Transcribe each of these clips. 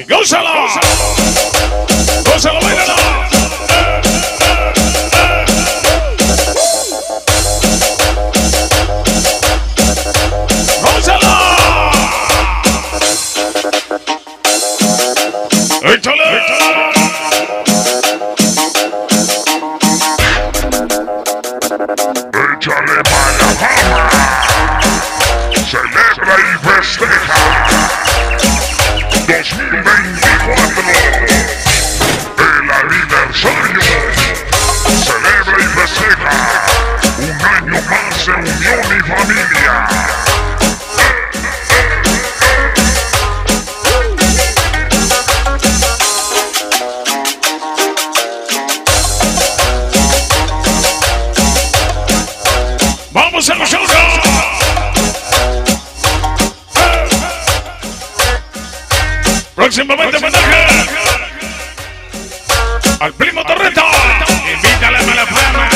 ¡Gózalo! ¡Gózalo, bailalo! ¡Gózalo! ¡Échale! ¡Échale mala fama! ¡Celebra y festeja! 2024, el aniversario. Celebra y festeja un año más de unión y familia. ¡Vamos a nosotros! Próximamente homenaje al primo Torreta. Invítale a mala fama.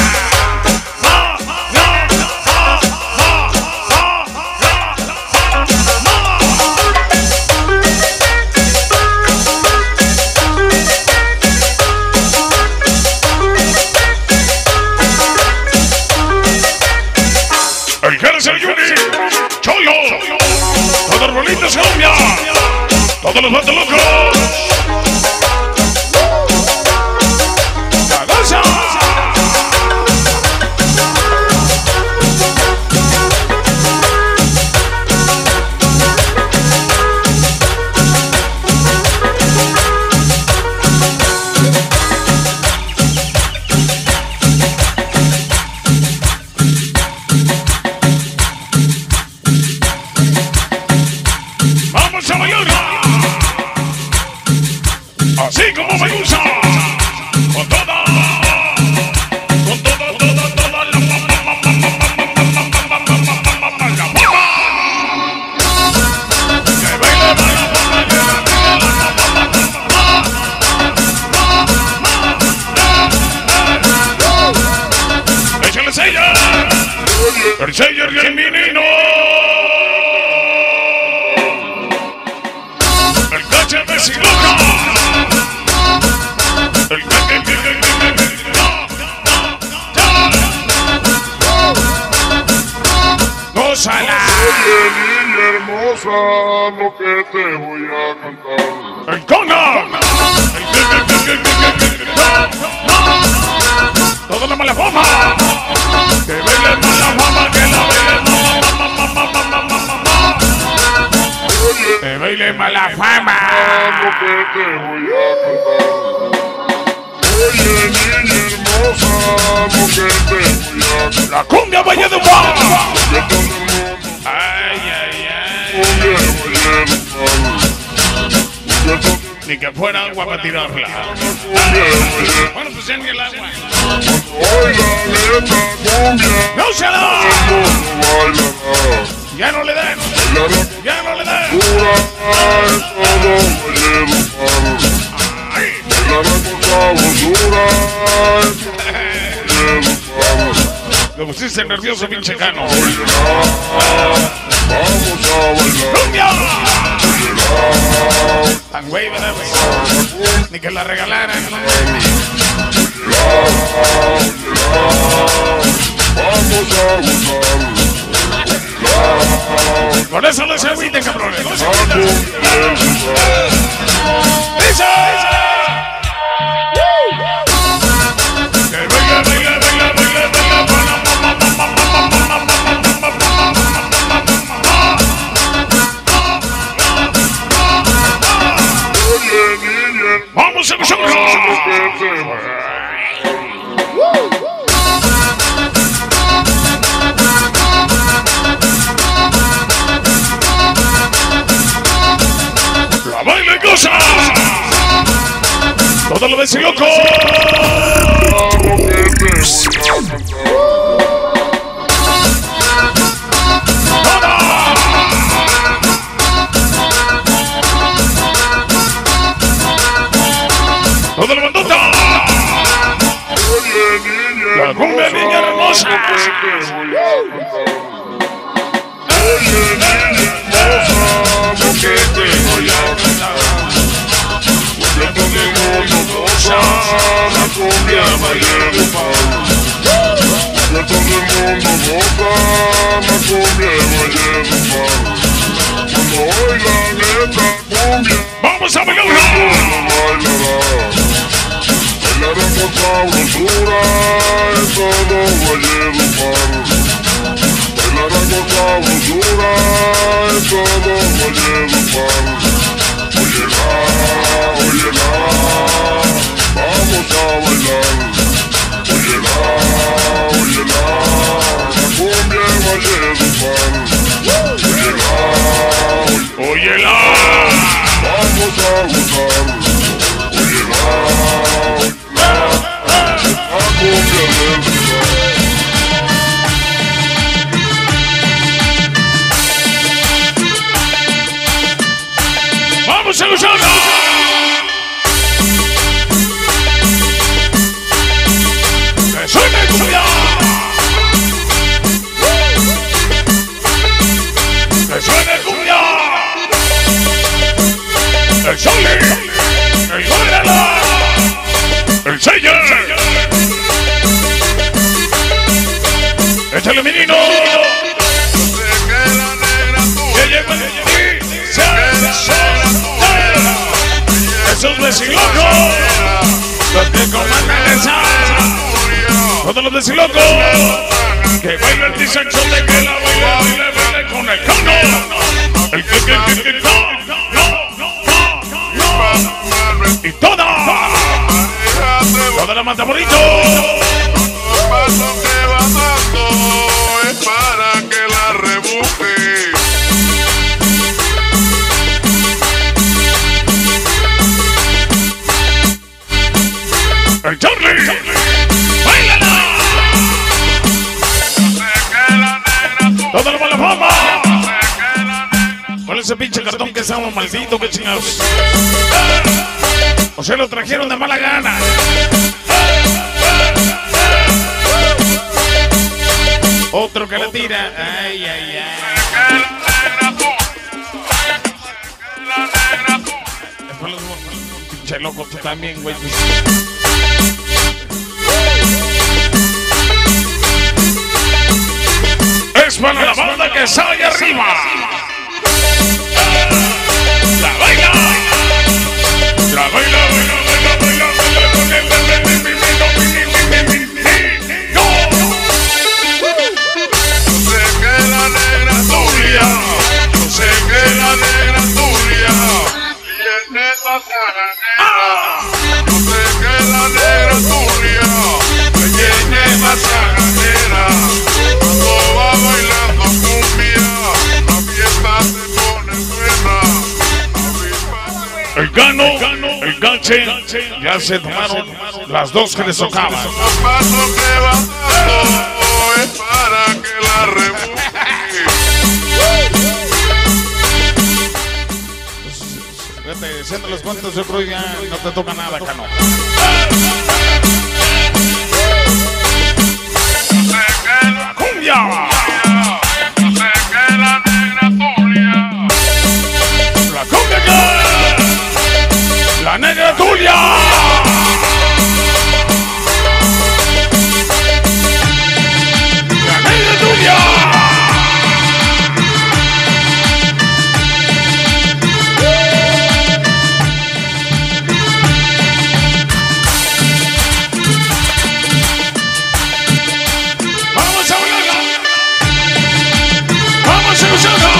El Jerez el Yuri, Cholo, todos los bolitos Colombia, todos los vatos locos. ¡La danza! ¡Vamos a bailar! Así como me gusta, con toda échale sella, el sello y el menino, el cache de Siloca. ¡Gózala! Oye, niña hermosa, lo que te voy a cantar. ¡El Conan! ¡Toda la mala fama! ¡Que baile mala fama! ¡Que la baile mala! ¡Que baile mala fama! Lo que te voy a cantar. Oye, niña hermosa, lo que te voy a cantar. ¡La cumbia Valle de Paz! Que todo el mundo ¡Ay, ay, ay! cumbia Valle de Paz. Que todo Ni que fuera agua para tirarla. cumbia Valle. Bueno, pues ya ni el agua. Oiga, esta cumbia, ¡No se da! todo bailará. ¡Ya no le den! Bailará ¡Ya no le den! dura, todo Valle de Paz. ¡Ay! Bailará con sabrosura, todo Valle de Paz. Me pusiste nervioso, pinche cano. Bailará, vamos a bailar. ¡Cumbia! Bailará, Tan güey, ¿verdad, güey? Ni que la regalaran. ¿No? vamos a gozar. Con eso no se agüiten, cabrones. No se A agüiten. cumbia ¡Dice! Que baila, baila, baila, baila, Oye, niña, ¡vamos a nosotros! lo que te voy a ¡La baila y goza! ¡Todo lo ves, loco! lo que te voy a cantar. ¡Toda la bandota! Oye, niña La cumbia, niña hermosa. lo que te voy a cantar. Oye, niña hermosa, lo que te voy a cantar. Valledupar. Que todo el mundo goza la cumbia de Valledupar. Cuando bailan esta cumbia, ¡vamos a bailar! Bailarán con sabrosura en todo Valledupar. Bailarán con sabrosura en todo Valledupar. Óyela, óyela, vamos a bailar. Óyela, óyela, la cumbia de Valledupar. Óyela, ¡Óyela! vamos a gozar. Óyela, óyela, la cumbia de Valledupar. ¡Vamos a gozar! ¡Que suene cumbia! ¡Que suene cumbia! ¡El Sole! ¡El Guarela! ¡El Sello! ¡Échale, menino! ¡Que llegó el esos vecilocos, los que comandan esa, todos los vecilocos, que baila el disaxón de que la baila con el cano, el que y toda la mata bonito. Paso que va dando es para que la rebuje. ¡El Charlie! ¡Báilala! ¡Toda la mala fama! ¿Cuál es ese pinche cartón que estaba maldito? ¿Qué chingados? O sea, lo trajeron de mala gana. Otro que le tira. Ay, ay, ay. Después los pinche loco, tú también, güey. Es para la banda que sale arriba. La baila. La baila, baila, baila, baila, baila con el no. Yo sé que la negra tuya, yo sé que la negra tuya tiene masajanera. Yo sé que la negra tuya tiene masajanera. Cuando va bailando cumbia, la fiesta se pone buena. El Gano, el Ganche, ya se tomaron las dos que les tocaban. Paso que va dando es para que la rebuje. Fíjate, siendo los cuentos, yo creo que ya no te toca nada, Cano. ¡La cumbia! ¡La cumbia! ¡La negra tuya! ¡La negra tuya! ¡Vamos a bailarla! ¡Vamos a gozarla!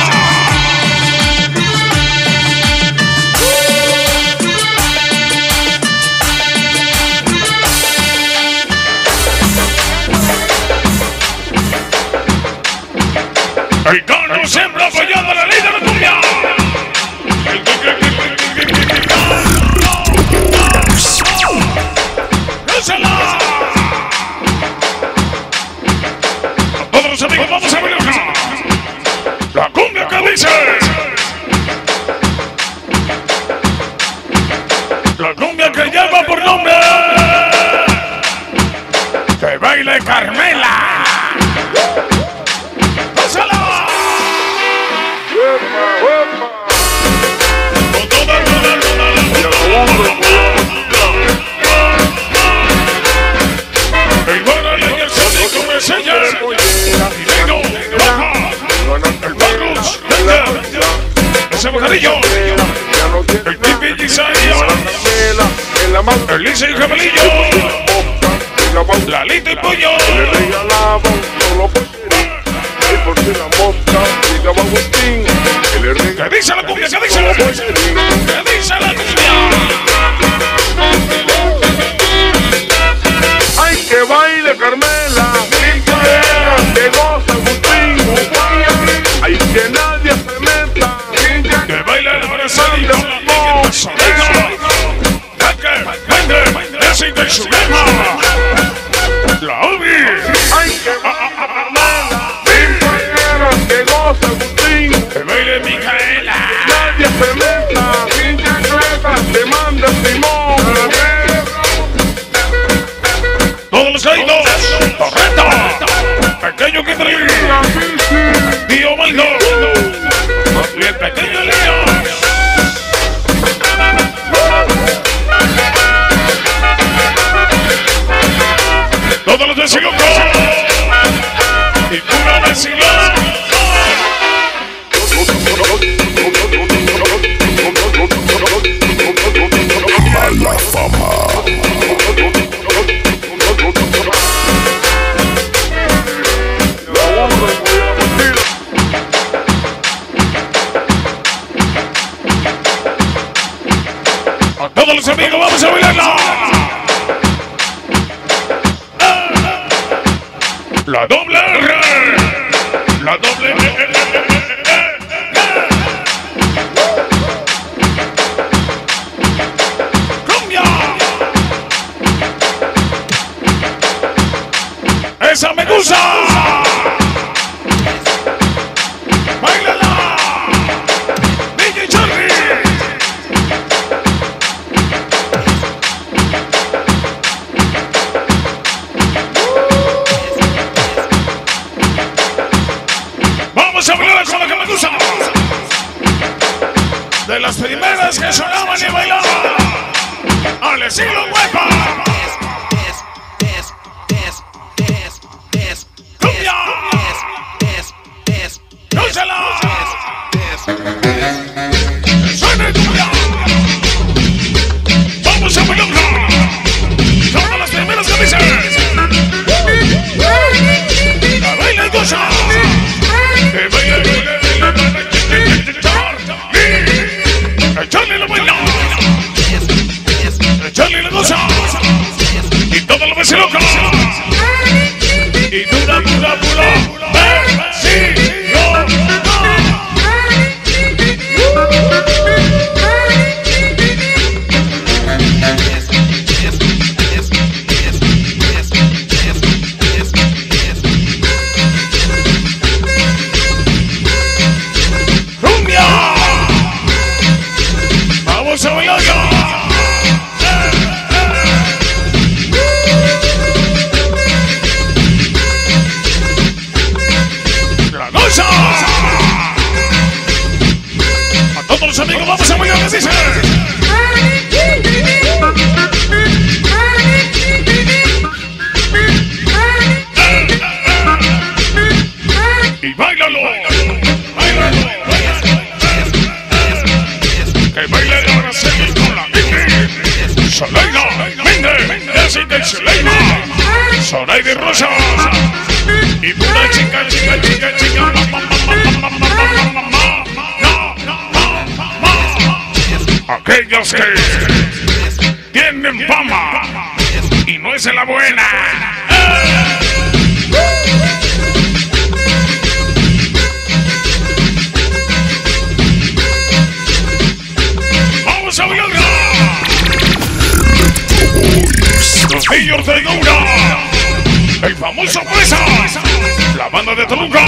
El Gano siempre apoyando la ley de la cumbia. ¡Gózala! A todos los amigos, vamos a bailar la cumbia que dice. La cumbia que lleva por nombre que baile Carmela. ¡Gózala! Dice el Jabalillo, Lalito y Pollo. Le regalaba un solo pollerín. Ay, por si la mosca llegaba Agustín. Que le regalaba. ¿Qué dice la cumbia? ¿Qué dice la cumbia? ¿Qué dice la cumbia? Ay, que baile Carmela. Micaela, que goza Agustín. Ay, que nadie se meta. Que baila el abrazado con la mano. Es intencional. La Obi. Ay, que baile Carmela. Micaela, que goza Agustín. Que baile Micaela. Nadie se meta. Te manda Simón. Todos los caídos. Correcto. Pequeño que trae. Tío Maldo. Y el pequeño Leo. Todos los vecinos. Y pura vecindad. Mala fama. A todos los amigos, vamos a bailarla. La doble R. La doble R. ¡Cumbia! ¡Esa me gusta! ¡Báilala! DJ Charlie. Vamos a bailar con la que me gusta. De las primeras que sonaban y bailaban. Al estilo huepa. ¡Cumbia! ¡Úsala! ¡Suena cumbia! ¡Vamos a bailarla! Todas las primeras que dicen. ¡La baila y goza! ¡Que baila y baila! ¡Echarle la baila! ¡Echarle la goza! ¡Y todo lo ves loco! ¡Y dura, dura, dura! ¡Sí! ¡Cumbia! ¡Vamos a bailar! ¡La goza! A todos los amigos, vamos a bailar, ¿qué dice? Y bailalo, bailalo, que baile la Araceli con la Mimi, Soleila, Minde, Jessica y Soleila, Zoraida y Rosa, y pura chica, chica, chica, chica, aquellos que tienen fama y no es la buena. ¡Vamos a bailar! Los niños de Gaura, el famoso Presa, la banda de Toluca,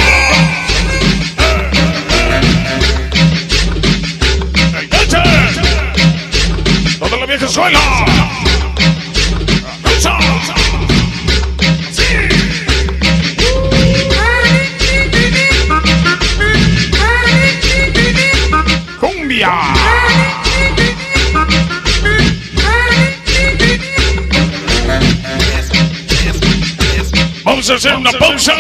el Teche, toda la vieja escuela, la Rosa, sí. Cumbia. Vamos a hacer una pausa.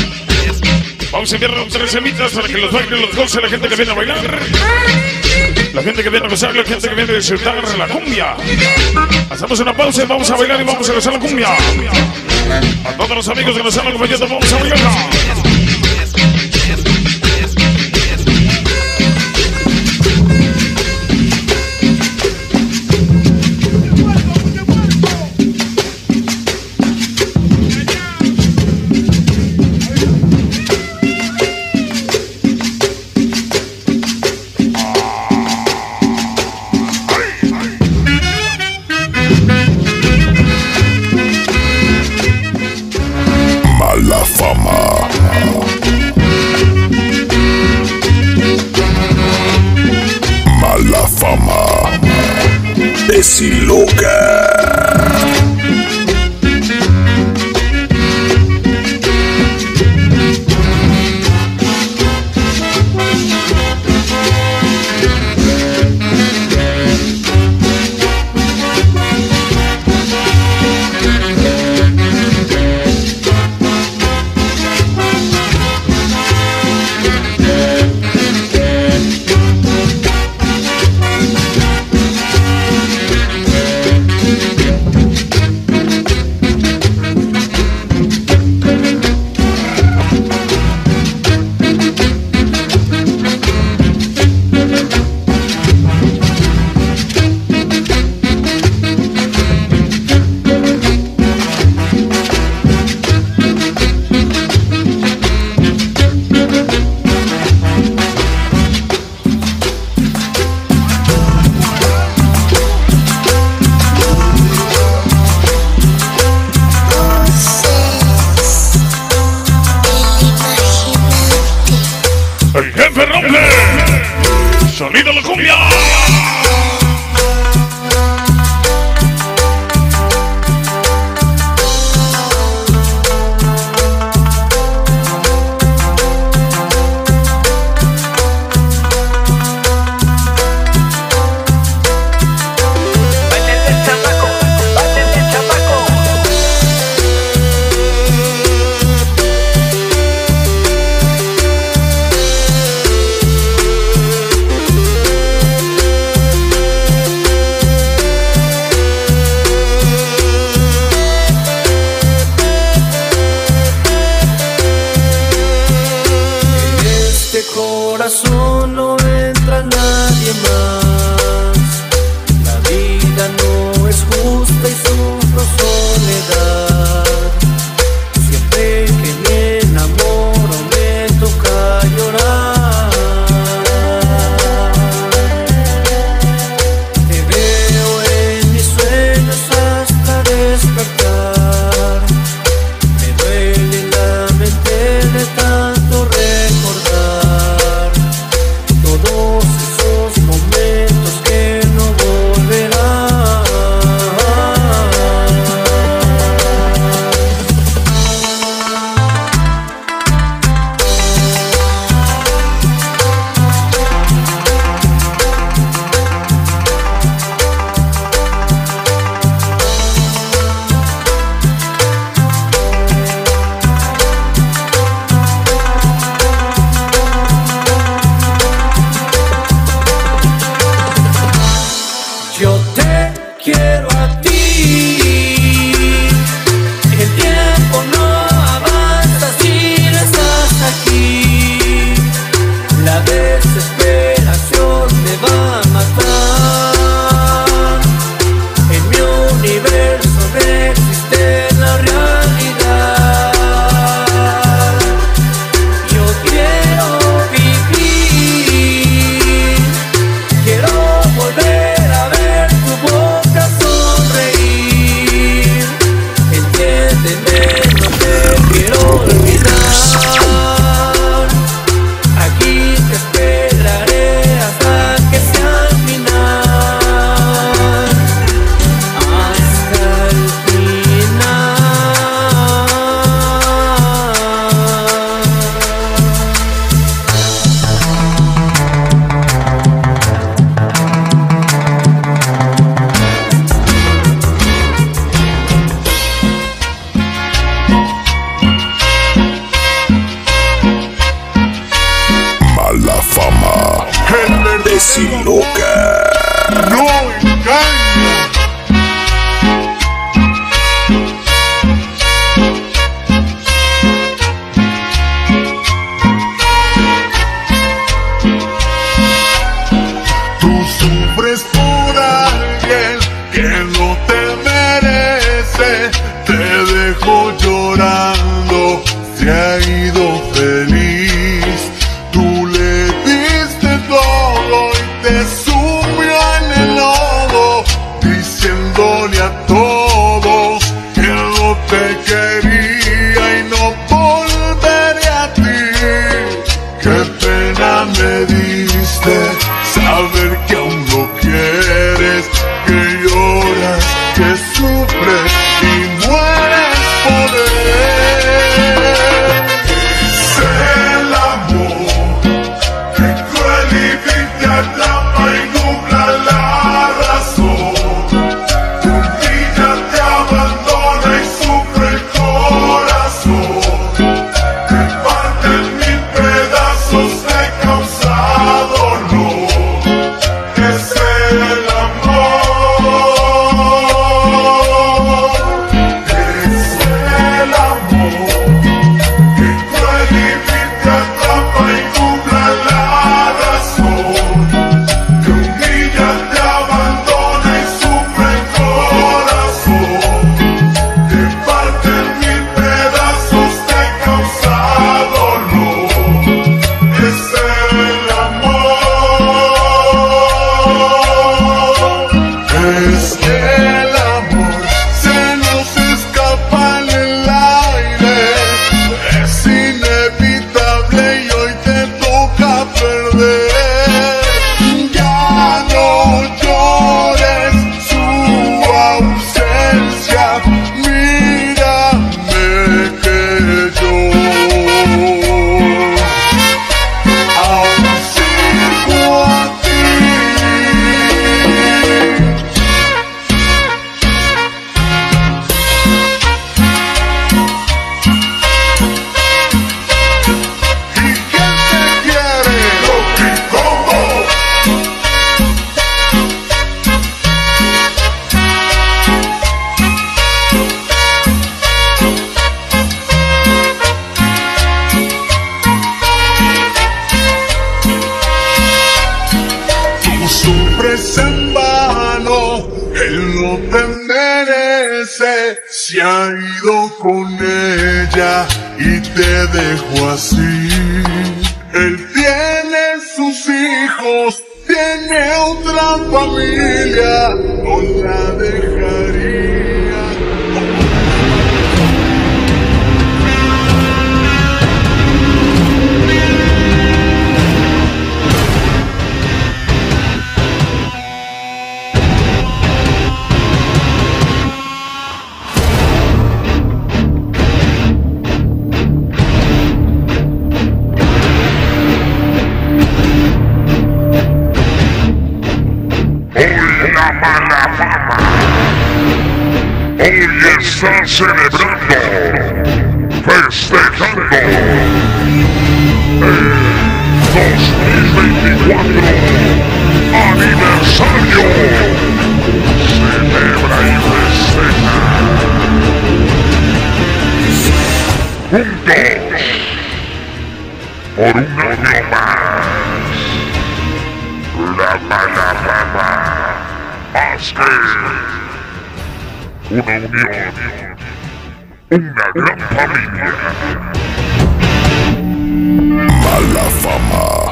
Vamos a enviar 3 semitas para que los bailen, los goce la gente que viene a bailar. La gente que viene a gozar, la gente que viene a disfrutar la cumbia. Hacemos una pausa y vamos a bailar y vamos a gozar la cumbia. A todos los amigos que nos están acompañando, vamos a bailar. Mala fama. Mala fama. Desiloca. sufres por alguien que no te merece, te dejó llorando, se ha ido feliz. Tú le diste todo y te sumió en el lodo, diciéndole a todos que no te quería y no volvería a ti. Qué pena me diste saber que aún lo quieres, que lloras, que sufres y mueres por él. Es el amor que cruel y vil te atrapa y nubla la razón, te humilla, te abandona y sufre el corazón, te parte en mil pedazos, te causa dolor. Es el amor, es el amor que cruel y vil te atrapa y nubla la razón, te humilla, te abandona y sufre el corazón, te parte en mil pedazos, te causa dolor. Es el amor, es el amor, se nos escapa en el aire, es inevitable y hoy te toca perder. Ya no llores su ausencia, mírame que yo aún sigo a ti. ¿Y quién te quiere? Donkey Kongo. Tú sufres en vano, él no te merece, se ha ido con ella y te dejó así. Él tiene sus hijos, tiene otra familia, no la dejaría. Hoy la mala fama, hoy está celebrando, festejando el 2024 aniversario. Celebra y festeja juntos por un año más. La mala fama, más que una unión, una gran familia. Mala fama.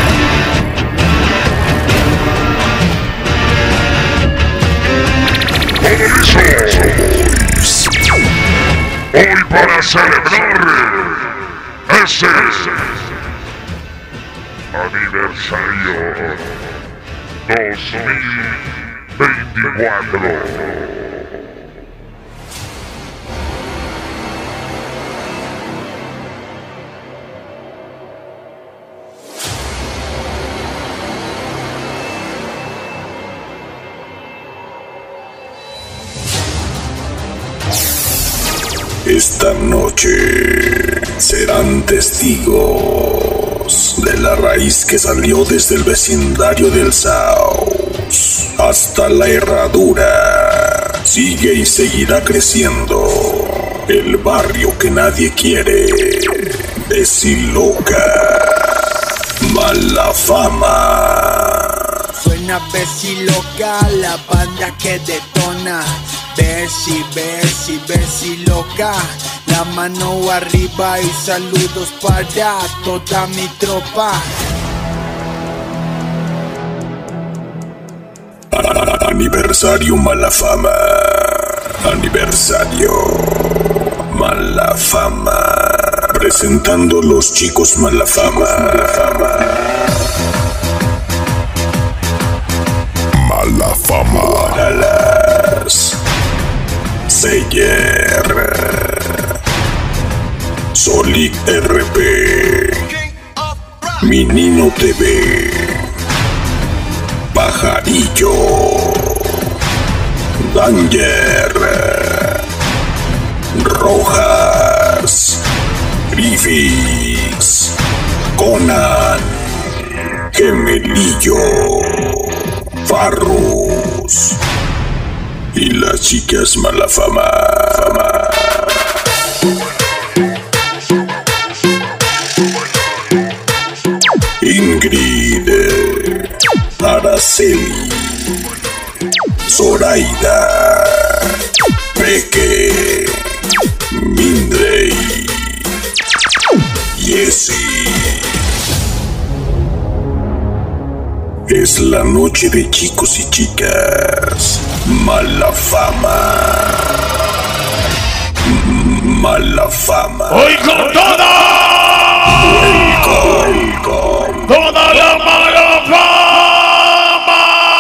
Todo listo. Hoy para celebrar ese aniversario 2024. Esta noche serán testigos de la raíz que salió desde el vecindario del Saus hasta la Herradura. Sigue y seguirá creciendo. El barrio que nadie quiere. Desiloca. Mala fama. Una Bessie loca, la banda que detona. Bessie loca. La mano arriba y saludos para toda mi tropa. Aniversario Mala Fama. Aniversario Mala Fama. Presentando los chicos Mala Fama. Mala Fama. Guaralas. Seyer. Solic RP. Minino TV. Pajarillo. Danger. Rojas. Griffiths. Conan. Gemelillo. Farrus. Y las chicas Mala Fama. Ingrid. Araceli. Zoraida. Peque. Mindrey. Jessie. Es la noche de chicos y chicas. Mala Fama. Mala Fama. ¡Hoy con toda! Welcome. ¡Toda la Mala Fama!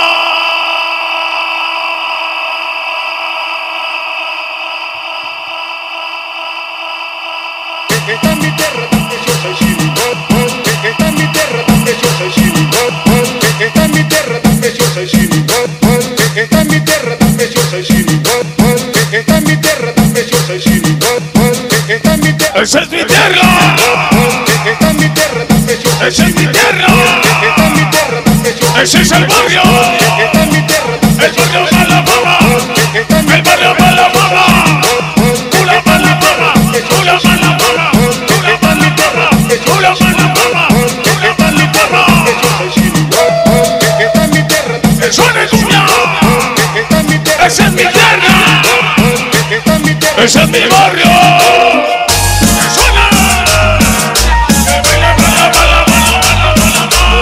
Está en mi tierra tan preciosa y Chiribol. Está en mi tierra tan preciosa y Chiribol. Está en mi tierra tan preciosa y Chiribol. Está en mi tierra tan preciosa y Chiribol. Está en mi tierra tan preciosa y Chiribol. Está en mi tierra. ¡Esa es mi tierra! Está en mi tierra tan preciosa. ¡Esa es mi tierra! Está en mi tierra tan preciosa. ¡Ese es el barrio! Está en mi tierra tan ¡El preciosa. barrio Mala Fama! Está en mi ¡El barrio Mala Fama! ¡Una Mala Fama! ¡Una Mala Fama! ¡Una Mala Fama! ¡Una Mala Fama! ¡Una Mala Fama! ¡Eso es tuya! ¡Esa es mi tierra! ¡Ese es mi barrio! ¡Que suena! ¡Que baila Mala Mala Mala Mala Mala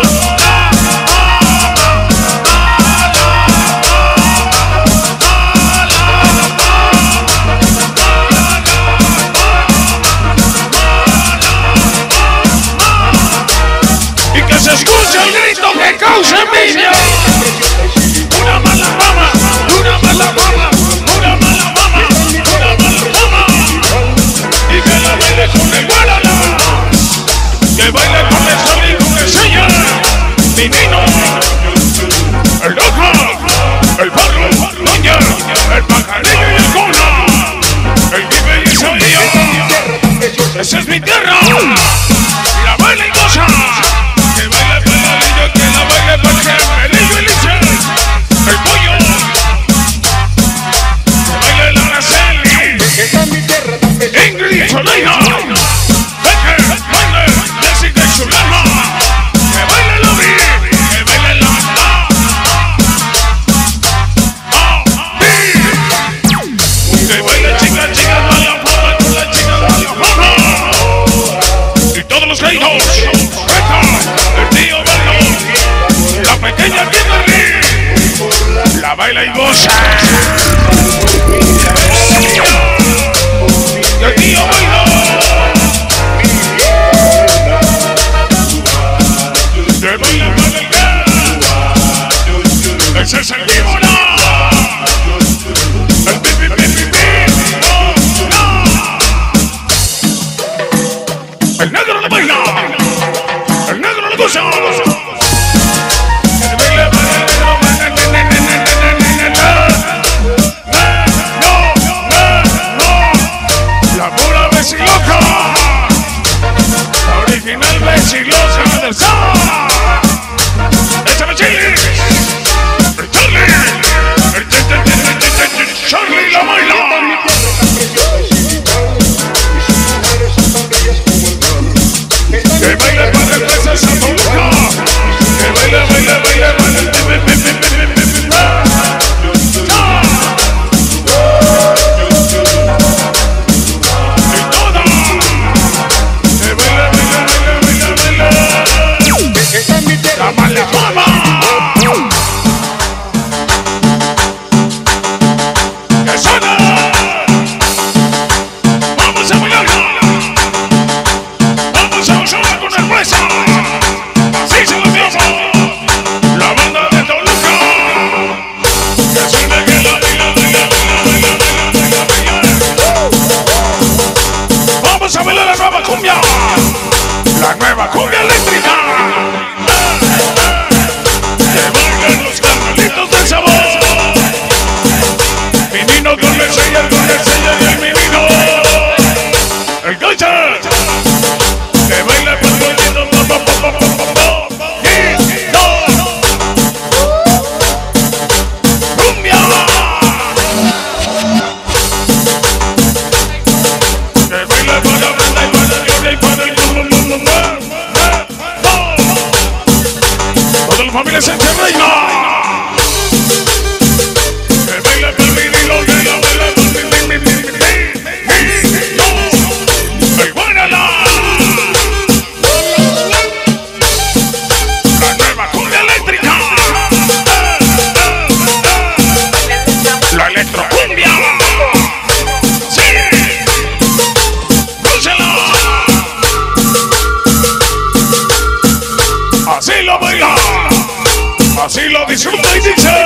y que se escuche el grito que causa envidia. Una Mala Fama, una Mala Fama, una Mala Fama, una Mala Fama. Y que la baile con el Guaralas, que baile con el Sol y con el Señor. Minino, el Roja, el Barro, Doña, el Pajarillo y el Cona, el Vive y Sabía. Esa es mi tierra. La baila y goza. Que baile Pajarillo, que la baile Pajarillo y Lice. El Pollo. Que baile la Araceli. Ingrid Zoraida. Becker, baile Jessica y Zulema. Que baile Lobby. Que baile la que baile chicas Mala Fama con las chicas Mala Fama. Y todos los gaitos. El tío Barrio. La pequeña Kimberly. La baila y goza. El tío Bailo. Que baila para el que. Ese es el víbora. El pipi pipi pipi. No. El negro le baila. El negro le goza. Que baila para el negro. No. La pura Bessie loca. La original Bessie loca del Sahara. Échame chile. Charlie. electrocumbia. Sí. Gózala. Así lo baila. Así lo disfruta y dice.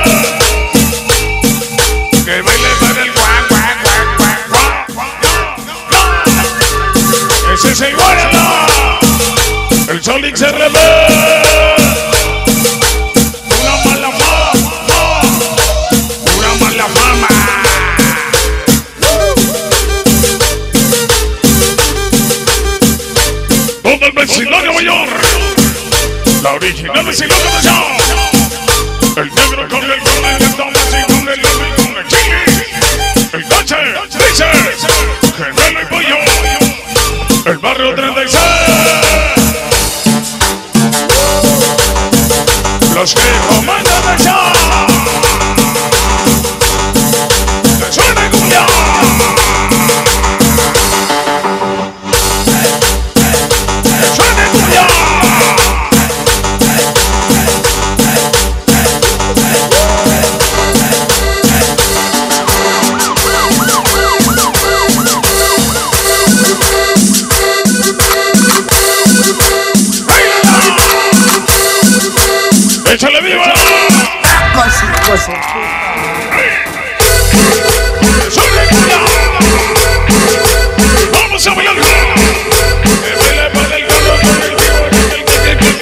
Que baile para el guan, guan, guan, guan, guan. Ese es el guarda. El Solix se revela. Una mala fama. Todo el vecindario mayor. La original vecindario mayor. El negro con el Tomás y con el Lobby con el Chile. El coche dice Gemelo y Pollo. El barrio 36. Los que comandan el show. Que suena cumbia. Que suena cumbia. ¡Échale viva! ¡Vamos a bailar! ¡Que baile para el carro con el vivo y el que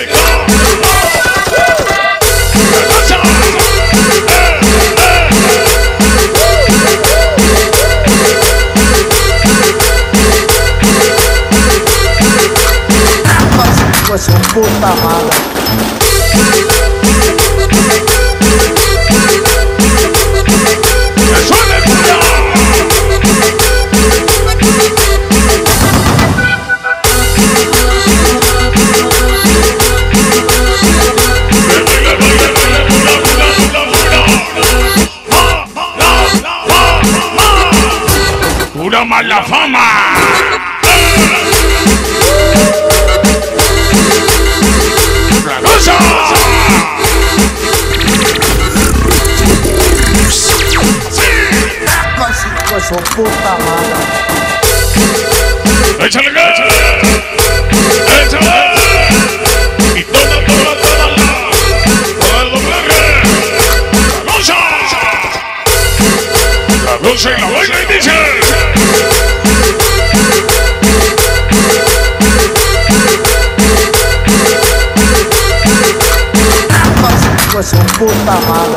Pues un puta mala. ¡Pura mala fama! ¡La cosa! Pues un puta mala. ¡Échale gas! ¡Échale! Y toda el doblaje. ¡La cosa! Y la baila y dice. Pues un puta mala.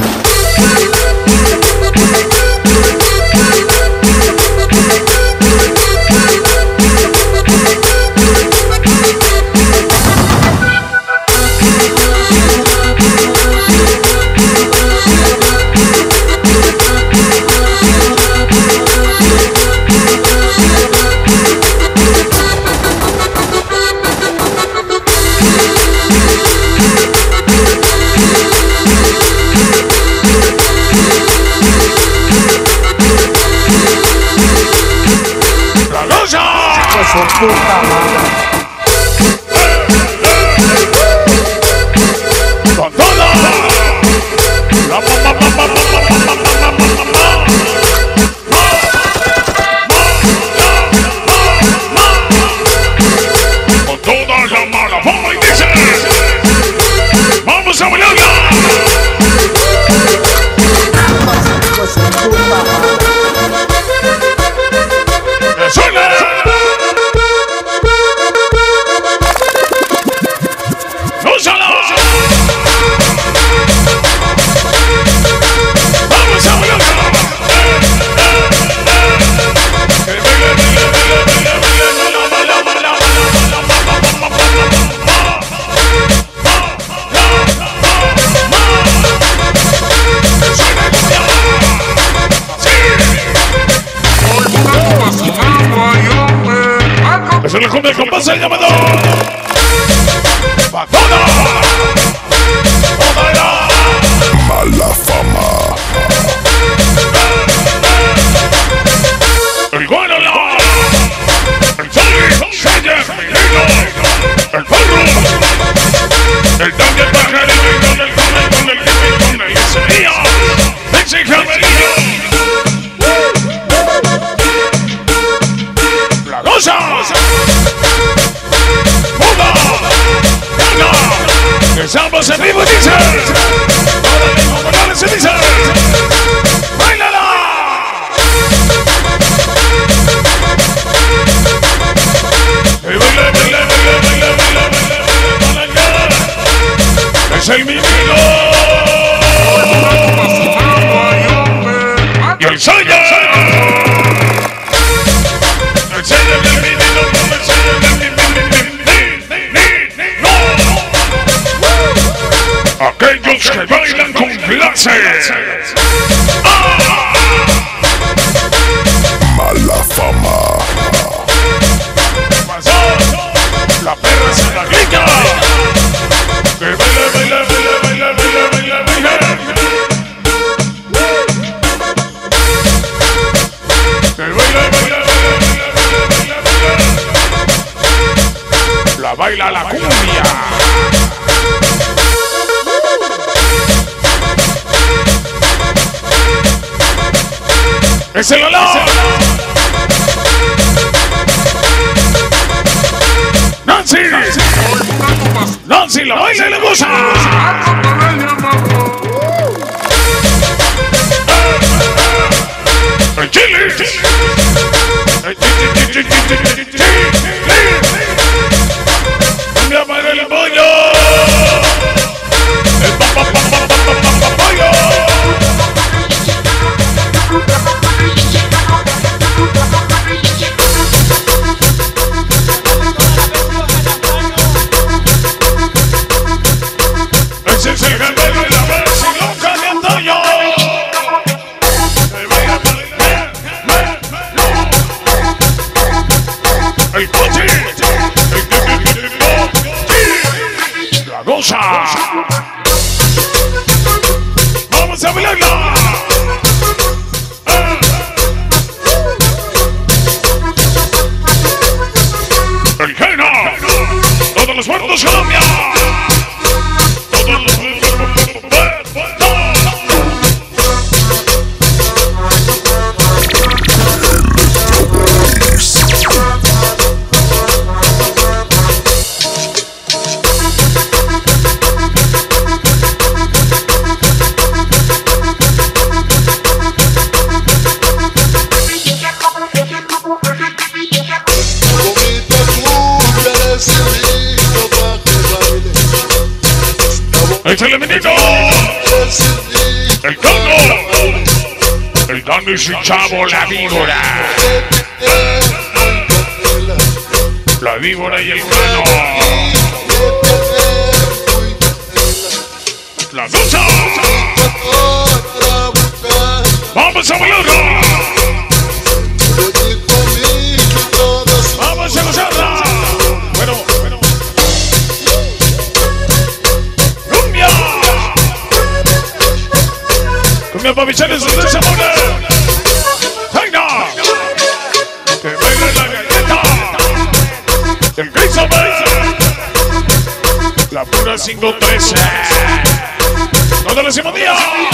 Pues un puta mala. Con todo. Con toda la mala fama y dice. Vamos a bailarla. Pues un puta mala. ¡Que suene! que bailan con clase. Mala fama. La perra se la grita. Que baila, baila, baila, baila, baila, baila, baila. Que baila, baila, baila, baila, baila, baila. La baila la cumbia. ¡Es el olor! ¡Nancy! ¡Nancy, la baila y le goza! ¡El chile! ¡Me apaga el pollo! ¡El pollo! Ese es el jefe de la Brasilonga de antaño. El coche. La goza. Vamos a bailarla. El Geno. Todos los muertos Colombia. ¡Échale, menino! ¡El Cano! ¡El Cano y su chavo, la víbora! La víbora y el Cano. ¡La ducha! ¡Vamos a bailarla! ¡Vamos a gozarla! Bueno. ¡Cumbia pa' bichanes de Zamora! ¡Jaina! ¡Que baila la galleta! ¡El Grayson! La pura 513. ¡No te lo decimos día!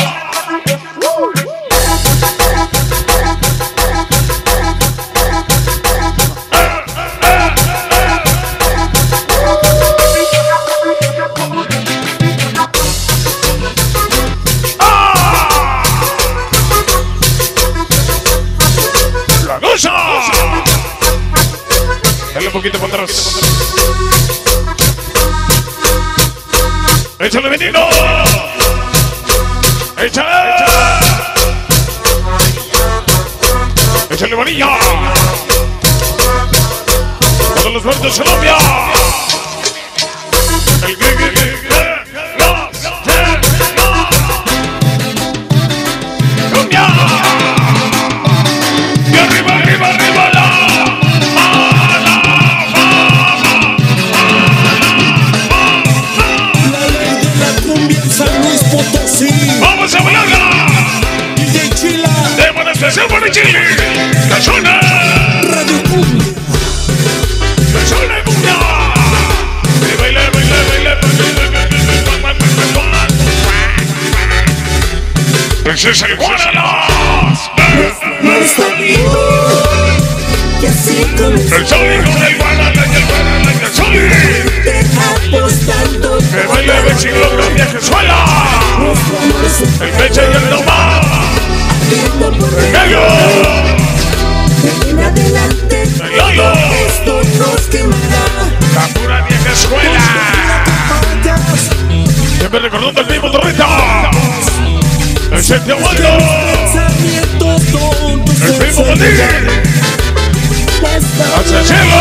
Dale un poquito para atrás. ¡Échale, menino! ¡Échale! ¡Échale, varilla! ¡Todos los muertos Colombia! ¡El ¡Cumbia! ¡Y arriba, arriba, arriba! ¡Vamos a bailarla! DJ Chila, ¡Demonstración para Chile! ¡La zona! Radio Cumbia. ¡La zona cumbia! ¡Baila, baila, baila! ¡Ese es el Guaralas! No está bien. Ya sé cómo ¡El Sónico del Guaralas! ¡El Guaralas! ¡El Sónico! apostando. ¡Que baile vecino con viajezuela! ¡El pecho y el toma! ¡El gallo! En adelante, ¡El gallo! esto nos quemará. ¡La pura vieja escuela! Siempre recordando el mismo torreta. ¡El Chente Aguado! ¡El primo Bandí! ¡Hacia el cielo!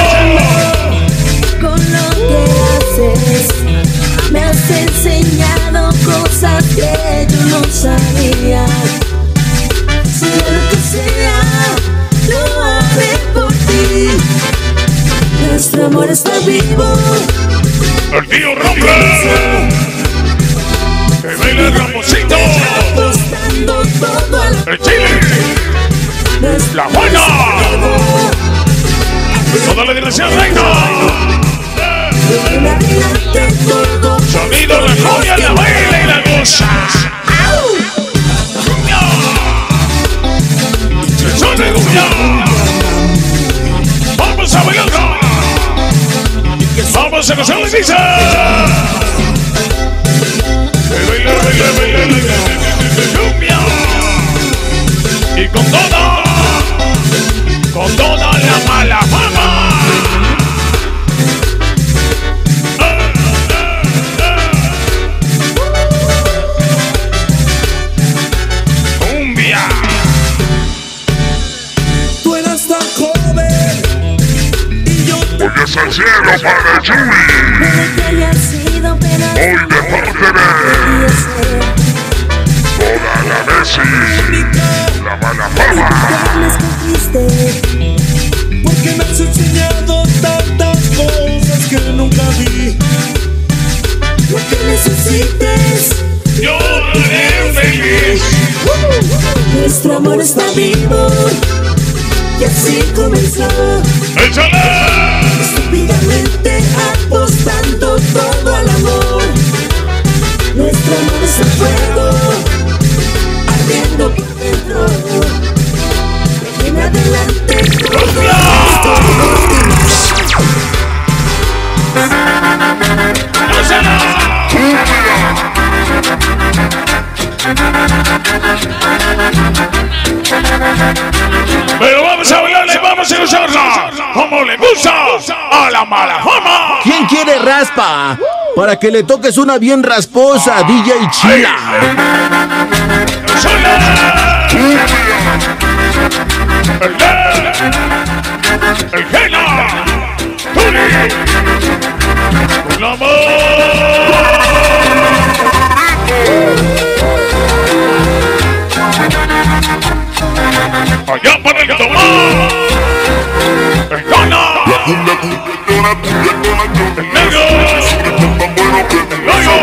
Con lo que haces, me has enseñado cosas Vamos a gozar, dice. Cumbia. Y con toda la mala fama. Cumbia. Tú eras tan joven y yo tan Hoy es el cielo para Chuy. que haya sido apenas Hoy de parte de toda la Messi, la mala fama. me escogiste. Porque me has enseñado tantas cosas que nunca vi. Lo que necesites, Yo haré feliz. nuestro amor está vivo. Y así comenzó, ¡Échale! estúpidamente apostando todo al amor. Nuestro amor es el fuego, ardiendo por dentro. De aquí en adelante todo esto Pero vamos a bailarle, vamos a gozarla como le gusta a la mala fama. ¿Quién quiere raspa? Para que le toques una bien rasposa, DJ Chila. El Gena, Tuli, con amor. Allá para el tomar, el Gana, La cumbia, el negro, el loyo,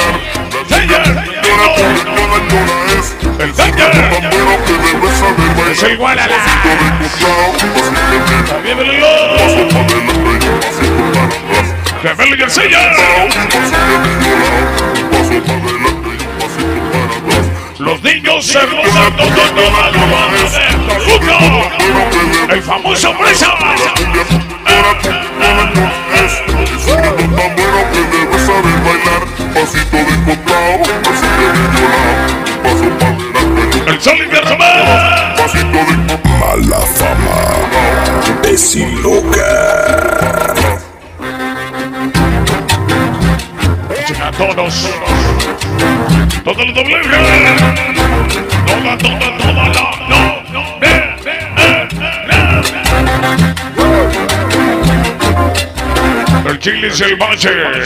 el Danger, es el Guadalajara. También me lo digo. Gemelo y el Seller. Los niños se rozan toda la mano de Torruco. El famoso Presa. El Sol y Romero. Mala fama. Besiloca. A todos. Todo el doble. Toda la. No. El Chile es el bache.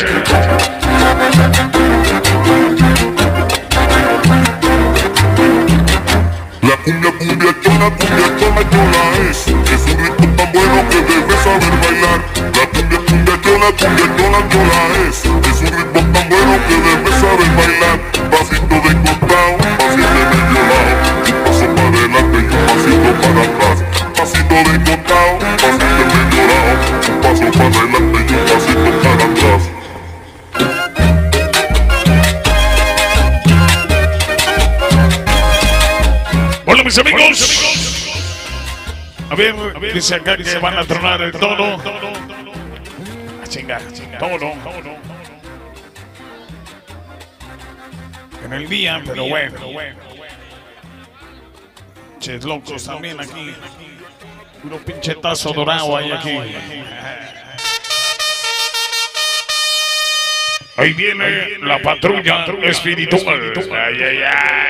La cumbia, chola es un ritmo tan bueno que debes saber bailar. La cumbia, chola es un ritmo tan bueno que debes saber bailar. Pasito de costado, pasito de medio lado, un paso para adelante y un pasito para atrás. Pasito de costado, pasito de medio lado, un paso para adelante y un pasito para atrás. Hola mis amigos. A ver, dice acá que van a tronar el tono. A chingar, tono. En el día, pero bueno. Ches locos también aquí. Puro pinchetazo dorado hay aquí. Ahí viene la patrulla espiritual. Ay, ay, ay.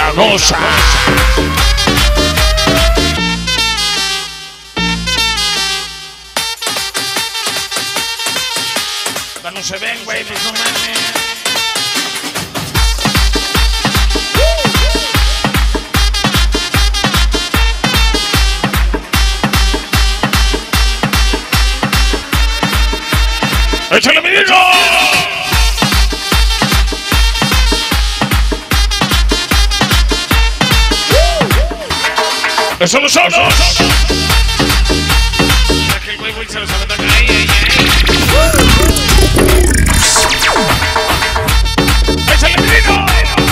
la goza. No se ven, güey, pues no mames. ¡Échale, mi niño! ¡Eso los sonos! Que el güey se los aventa ahí, ¡échale, mi niño!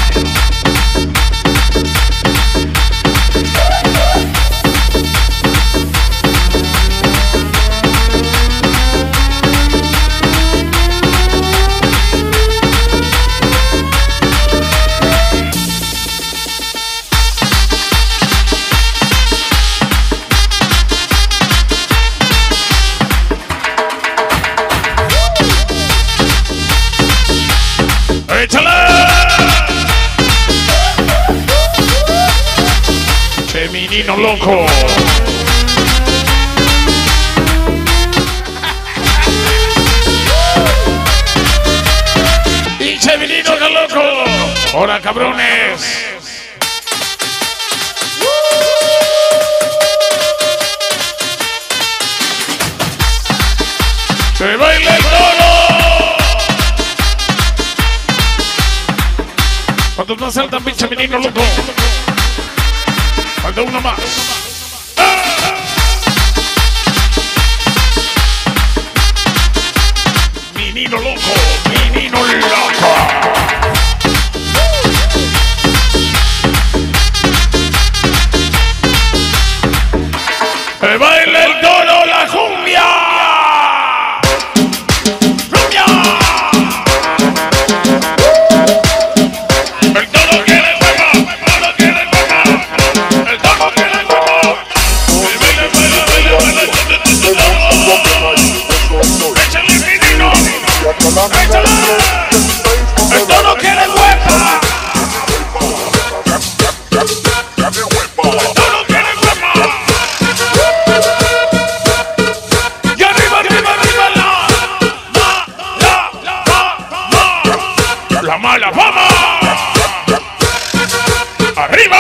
Femenino loco. Y femenino loco. Ahora, cabrones. Se baila el toro. Cuando no saltan, pinche menino loco. Falta uno más. Menino loco, menino loco. Baila el toro, la cumbia. ¡El toro quiere huepa! ¡El toro quiere huepa! ¡Y arriba, arriba, arriba la mala fama! ¡Arriba!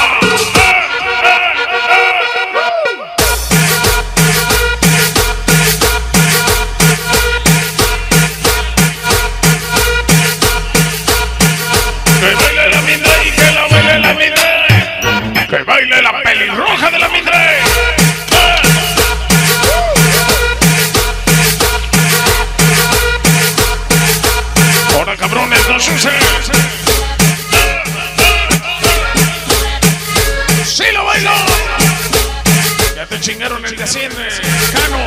¡Que baile la pelirroja de la Mindre! Ahora, cabrones, no sucede. ¡Sí lo bailo! Ya te chingaron el de Hacienda, Cano.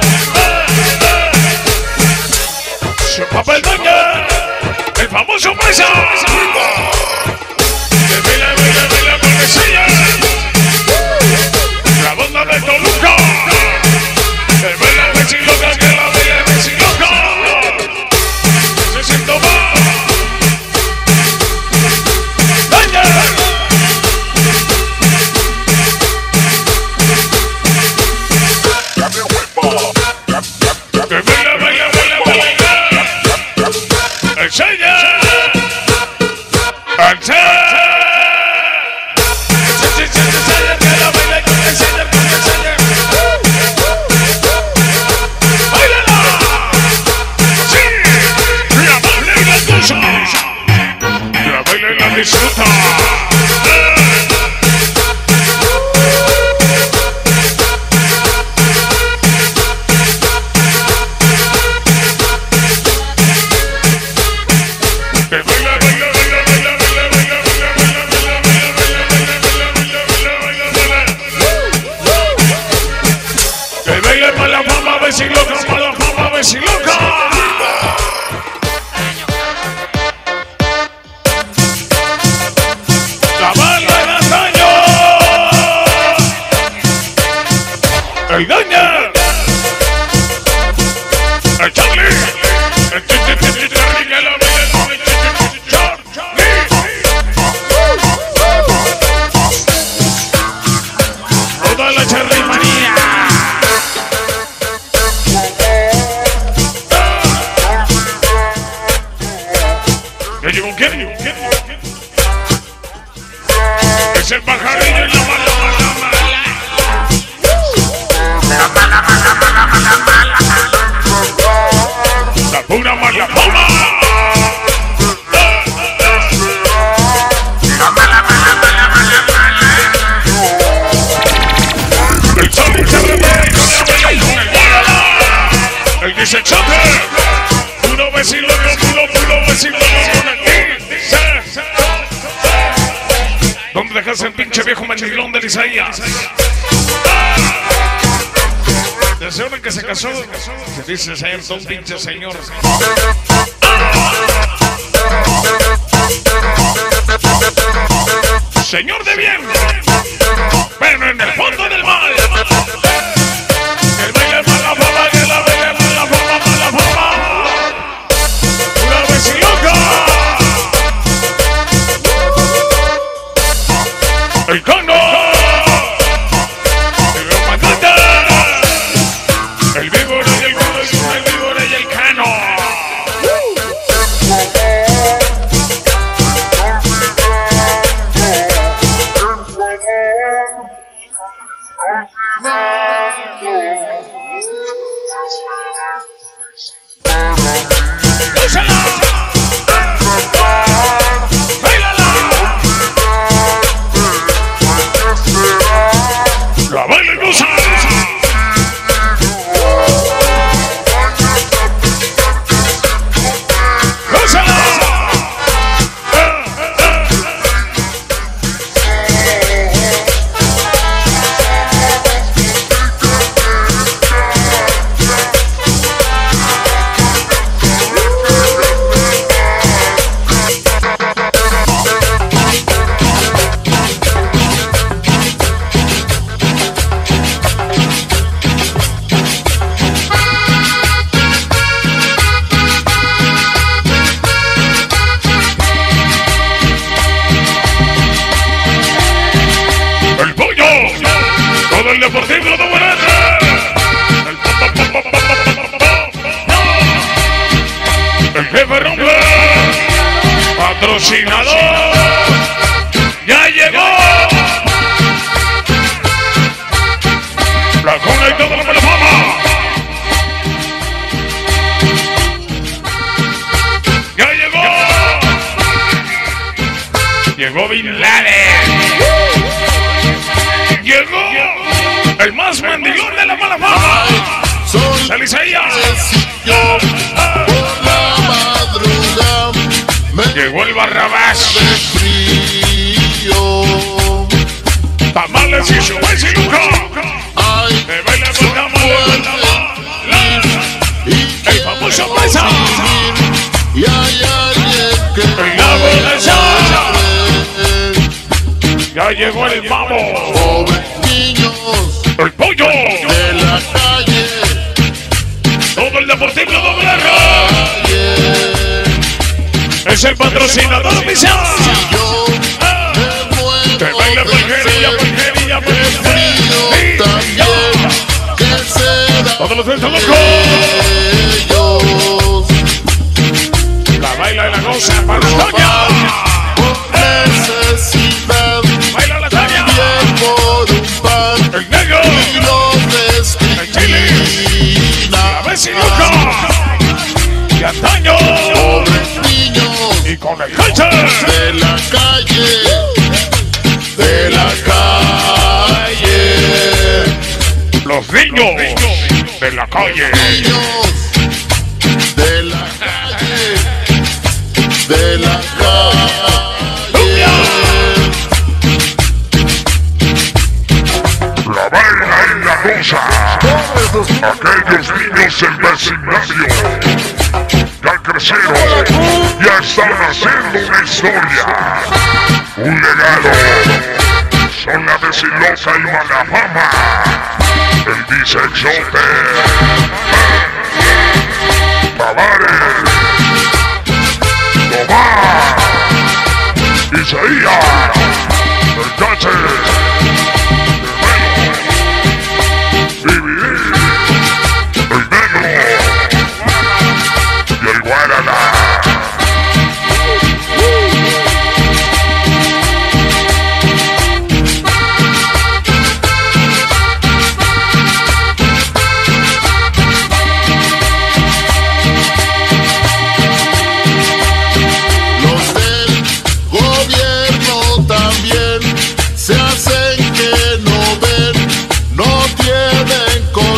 Su papá el dueño, el famoso presa. Que baila, baila, baila con ella. La banda de Toluca. Que baila Bechiloca, que la baila Bechiloca. Se siento mal. ¡Daña! Que baila, baila, baila, baila. ¡Enseña! ¡Enseña! La baila y la disfruta. Que baila, baila, baila, baila, baila, baila, baila, que baila para la fama, Bechiloca, para la fama, Bechiloca. ¡El Daña! ¡El Charlie! ¡El Charlie! Dice choque. Puro vecino, puro vecino con aquí. ¿Dónde dejas el pinche viejo mandilón de Isaías? Desde hora que se casó, se dice ser un pinche señor. Señor de bien, pero en el fondo del mal. El baile mala fama, que la baile mala fama. Una vez y loca. El cono. El comandante. El víbora y el cono, el víbora y el cano. La baila y goza. El Deportivo de Guarata. El jefe Romble, patrocinador, ya llegó. La cuna y todo lo que le fama. Ya llegó. Llegó Bin Laden. Llegó el más mandilón de la mala fama. Isaías. Por la madrugada llegó el Barrabás. Tamales y su vez y lujo. Me baila con tamales. El famoso paisa. Y hay alguien que el lago de sal. Ya llegó el mamo. Pobres niños el pollo de la calle. Todo el Deportivo de Guerra. Es el patrocinador oficial. Te baila porquería. Todos los del loco. La baila y la goza para Toña. Baila la Toña. El negro. El chile. La vecinoca. Y antaño. Y con el coche. De la calle. De la calle. Los niños de la calle. De la calle. De la calle. La baila y la goza. Aquellos niños del vecindario ya crecieron, ya están haciendo una historia, un legado. Son la vecilosa y mala fama. El bisexote Tavares, Tomás, Isaías, el Cache, el negro y el Guarana. Los del gobierno también se hacen que no ven, no tienen corazón.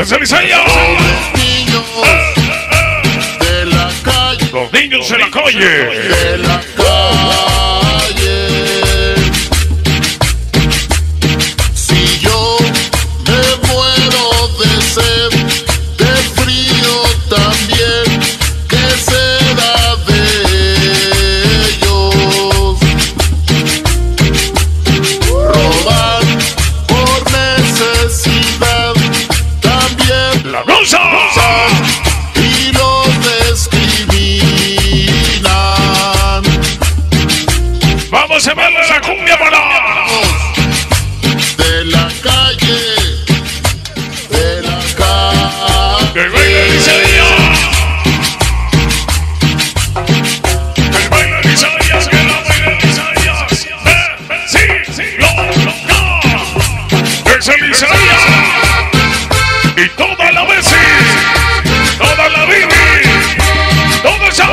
¡Es el Isaías! De la calle. Los niños en la calle. De la calle. Si yo me muero de sed, de frío también, ¿qué será de ellos? Robar por necesidad también. ¡La bolsa! Y los discriminan. ¡Vamos a verle la cumbia para! De la calle, de la calle. ¡El baile de Isaías! ¡El baile de Isaías! ¡Que la baile de Isaías! ¡Sí! ¡Lo! ¡Es el Isaías! ¡Y toda la vez! ¡Toda la vida! ¡Todo eso!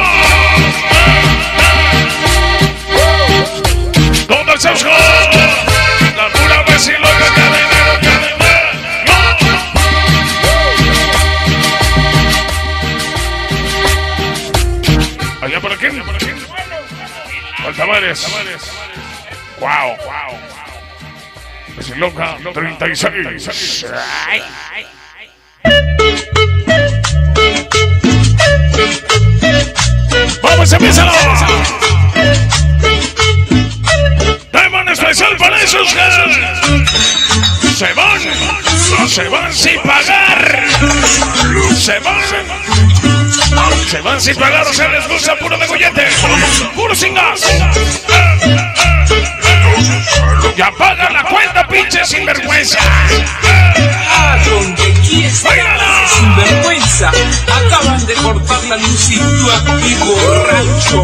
¡Todo eso! ¡La pura vez y lo que allá por aquí. Altamares. Wow. Es loca 36. Vamos a empezar. Tema especial para esos que se van sin pagar. Se van sin pagar, o sea, les gusta puro de gollete, puro sin gas. Ya pagan la cuenta, pinche sinvergüenza. A donde quieras, sinvergüenza. Acaban de cortar la luz y tú aquí borracho.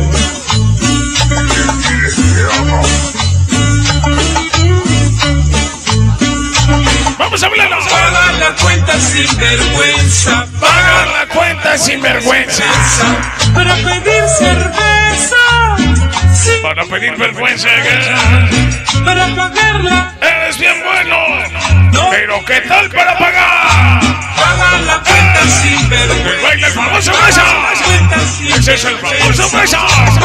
Vamos a hablar. Paga la cuenta sinvergüenza. Paga la cuenta sinvergüenza. Para pedir cerveza. Sí. Para pedir vergüenza. Para pagarla. Eres bien bueno. No. Pero ¿qué tal para pagar? Paga la cuenta sinvergüenza. El baile famoso mesa. Ese es el famoso mesa.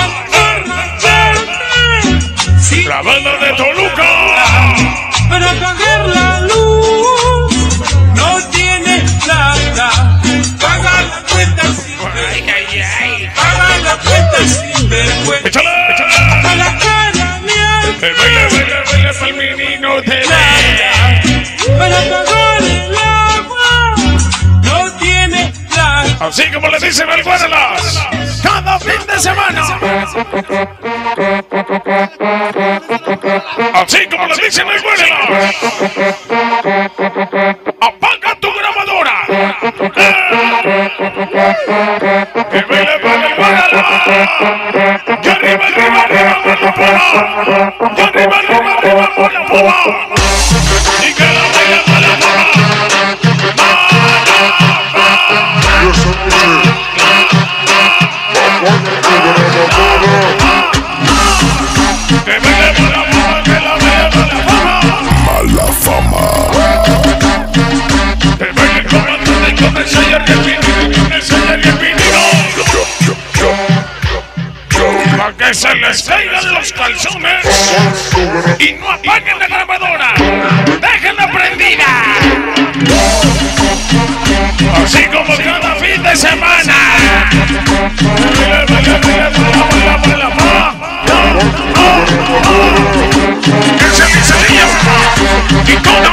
Sí. La banda de Toluca. Para pagar la luz no tiene plata. Paga la cuenta sinvergüenza. Paga la cuenta sinvergüenza. Échale. A la cara me El baile para el menino de para pagar el agua no tiene plata. así como le dicen al Guaralas cada fin de semana. Así como le dicen al Guaralas. Apaga tu grabadora. El baile para el Guaralas. Y arriba, y arriba, por la puma. Y que la baile para la puma. Mala fama. Te baila el comandante con el sellar y el vinilo, con el sellar y el vinilo. Pa' que se les caigan los calzones y no apaguen la grabadora. ¡Déjenla prendida! Así como cada fin de semana. ¡Es el Isaías! ¡Y todo!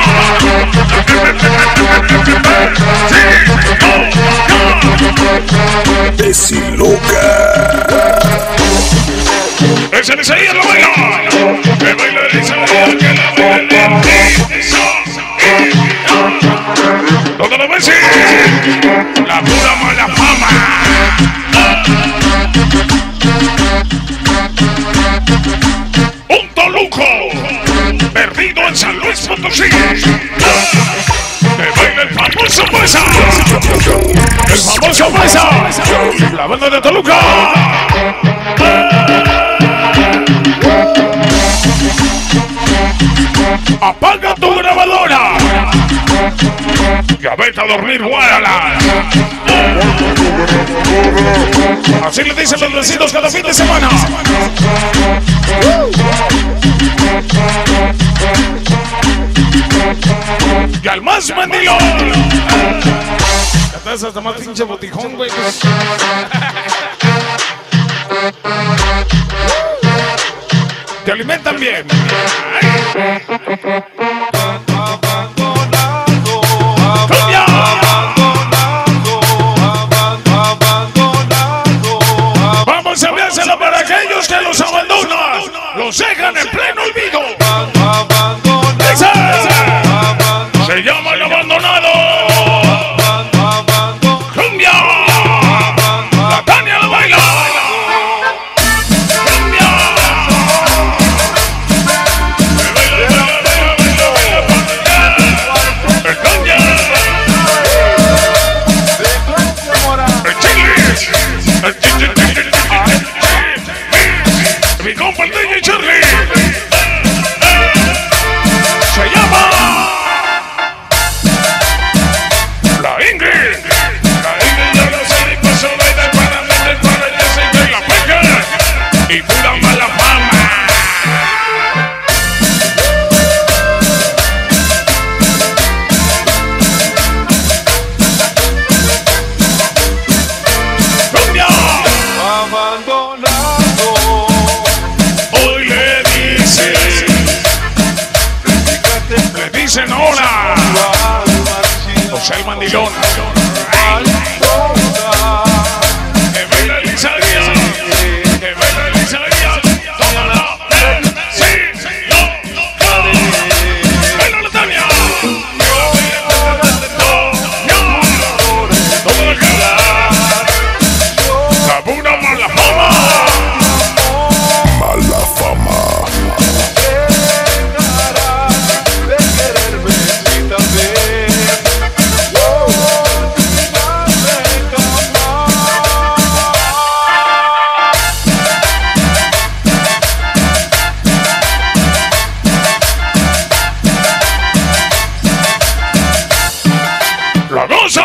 Desiloca. ¡Es el Isaías, lo baila! ¡Que baila el Isaías, que la baila el ¡todo lo ves! ¡La pura mala fama! ¡Un Toluco! ¡Perdido en San Luis Potosí! ¡Que baila el famoso Mesa! ¡El famoso Mesa! ¡La banda de Toluca! ¡Apaga tu grabadora! Ya vete a dormir, guárala. Así le dicen los vecinos cada fin de semana. Y al más mandilón. Estás hasta más pinche botijón, güey. Te alimentan bien. ¡Cumbia! Vamos a enviársela para aquellos que los abandonan, los dejan en pleno olvido. Se llama el abandonado. ¡Cumbia! La Tania la baila. ¡Cumbia! El Cumbia. El Chile. Mi compa el DJ Charlie. Se llama la Ingrid. La Ingrid ya lo sé, y pasó de para meter para allá se ve la peca y pura mala fama. ¡Cumbia! Abandonado. Hoy le dicen ahora. O sea, el mandilón. Que baila Elisaria. Que baila Elisaria. Tómala. Sí, baila la Tania. Toma la cara. La pura mala fama. Mala fama. La goza.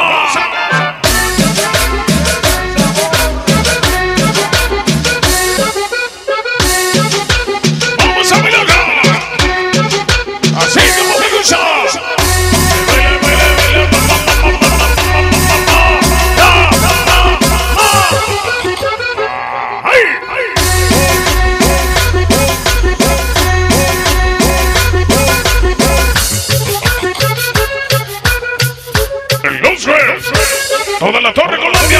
Vamos a bailar. Así como me gusta. El Los Reyes, toda la Torre Colombia.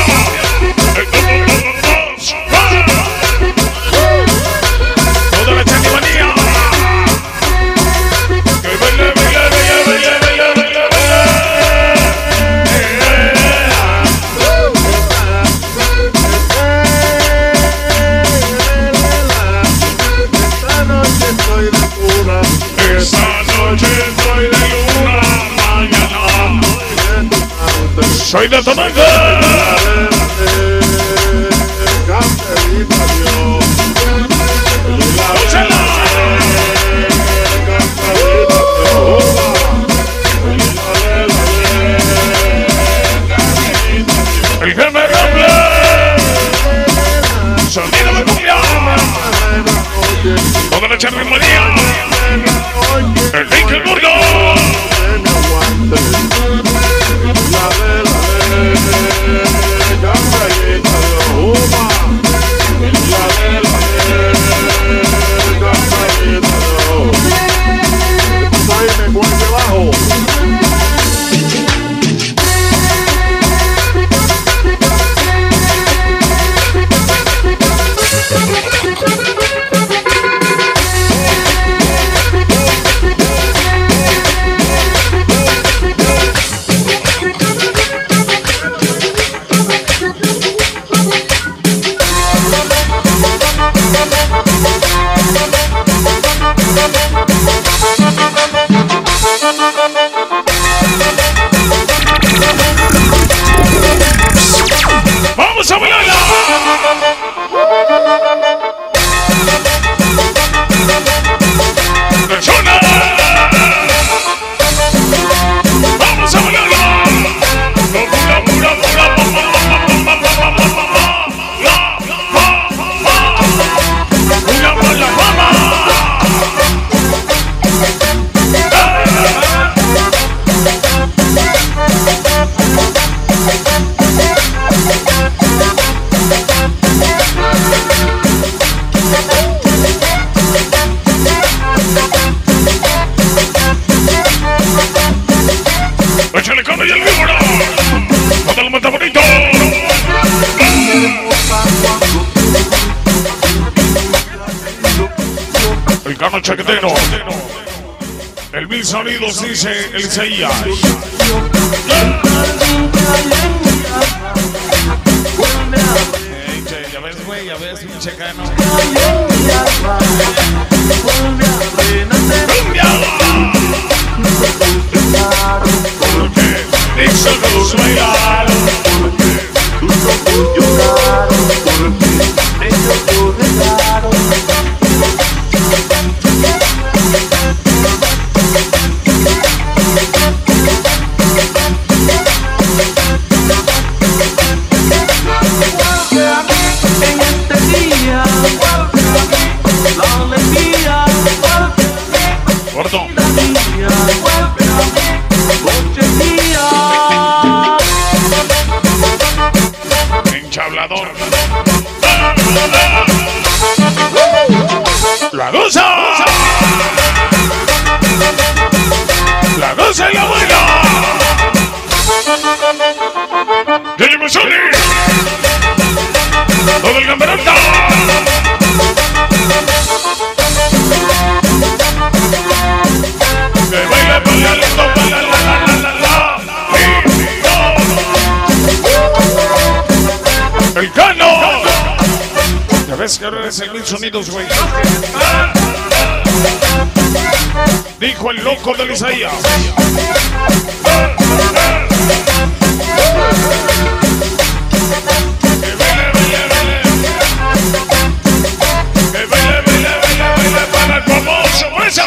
Toda la chanimanía. Que baile, baile, baile, baile, baile, baile, Esta noche estoy de luna. esta noche estoy de luna, mañana soy de Tomanga. El que me rompe, sonido de cumbia, toda la charremanía, el Lincolnburgo. chaquetero. El mil sonidos dice el Isaías. Ya ves, güey, ya ves, un checano. Porque mis ojos bailaron. Tus ojos lloraron, porque ellos lo dejaron. Vuelve a mí en este día, vuelve a mí la alegría, vuelve a mí Gordo. la vida, vuelve a mí noche día. Enchablador. La goza. La goza y la buena. Yo me soy. Todo el campeonato. Que baila, baila, lento, baila, la. El Cano. Ya ves que ahora es el mil sonidos, güey. Dijo el loco del Isaías. Que baile para el famoso presa.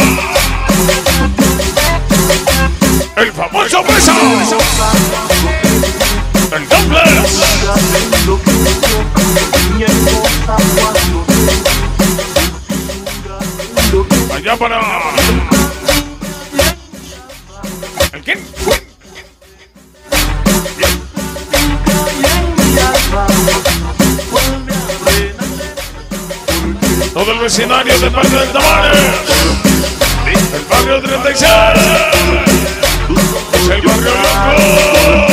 El famoso presa. El Douglas. Allá para... ¿El quién? Todo el vecindario del barrio del Tamares. El barrio 36. Es el barrio loco.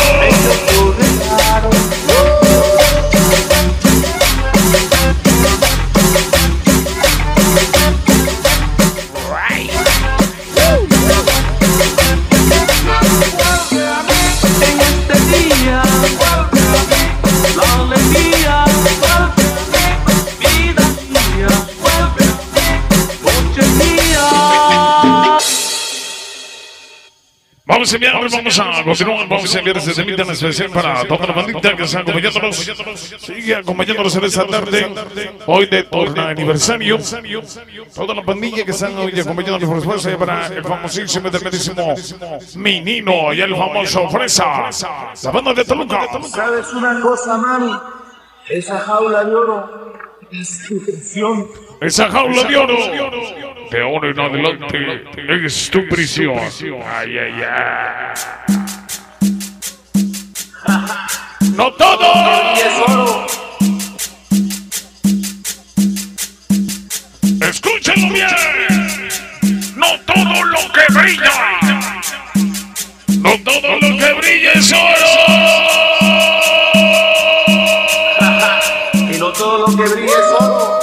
Vamos a continuar, vamos a enviar este temita en especial para toda la bandita que está acompañándonos. Sigue acompañándonos en esta tarde, hoy de torna aniversario. Toda la pandilla que están hoy acompañándonos, por supuesto, para el famosísimo y tremendísimo Menino y el famoso Fresa, la banda de Toluca. ¿Sabes una cosa, mami? Esa jaula de oro es tu prisión. Esa jaula de oro, de ahora en adelante, es tu prisión. Ay, ay, ay. No todo es oro. Escúchenlo bien. No todo lo que brilla. No todo lo que brilla es oro. Y no todo lo que brilla es oro.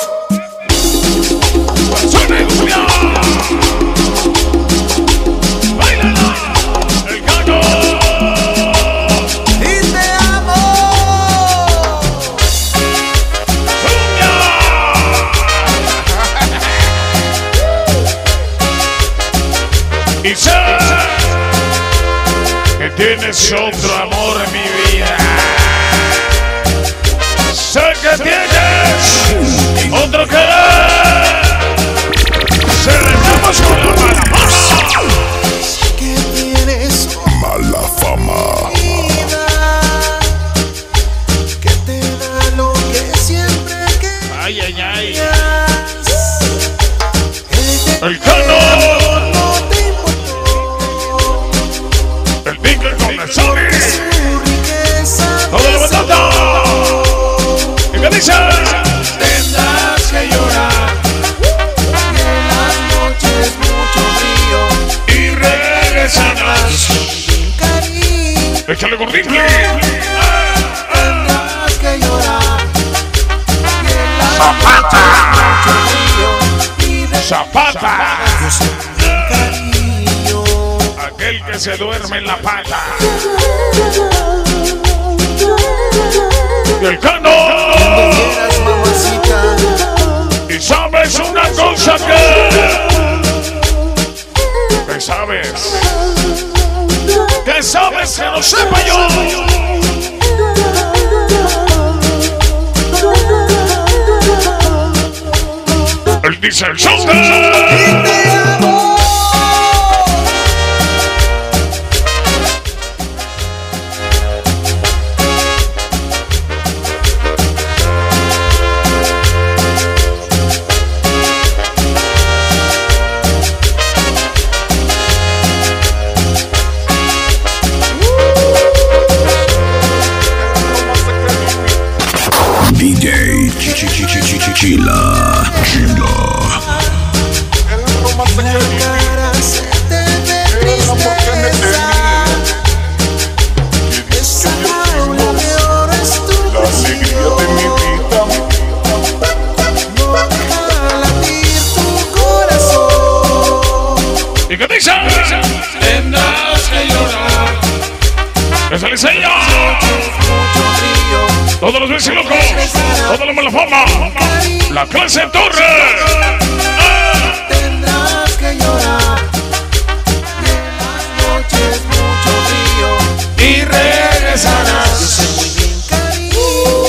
El Cano. Y te amo. Y sé que tienes otro amor en mi vida. Sé que tienes otro querer. Celebramos con la mala fama. Sé que tienes Mala fama. vida que te da lo que siempre querías. Ay, ay, ay. El El Cano. no te importó. El Pique con el Sony. Su riqueza Todo lo batata. ¿Y qué dices? tendrás que llorar. Y en las noches mucho frío. Y regresarás. Sin cariño. Échale gordito. Tendrás que llorar. Y en las noches mucho frío. Y Zapata. Aquel que se duerme en la pata. Y el Cano. Y sabes una cosa que sabes. Que sabes que no sepa yo. Él dice el DJ Chila. ¿Y qué dice? Tendrás que llorar. ¡Es el diseño! Todos los vecilocos, todos los malaforma, la clase Torre. Tendrás que llorar. Y en las noches mucho frío. Y regresarás. Yo sé muy bien, cariño.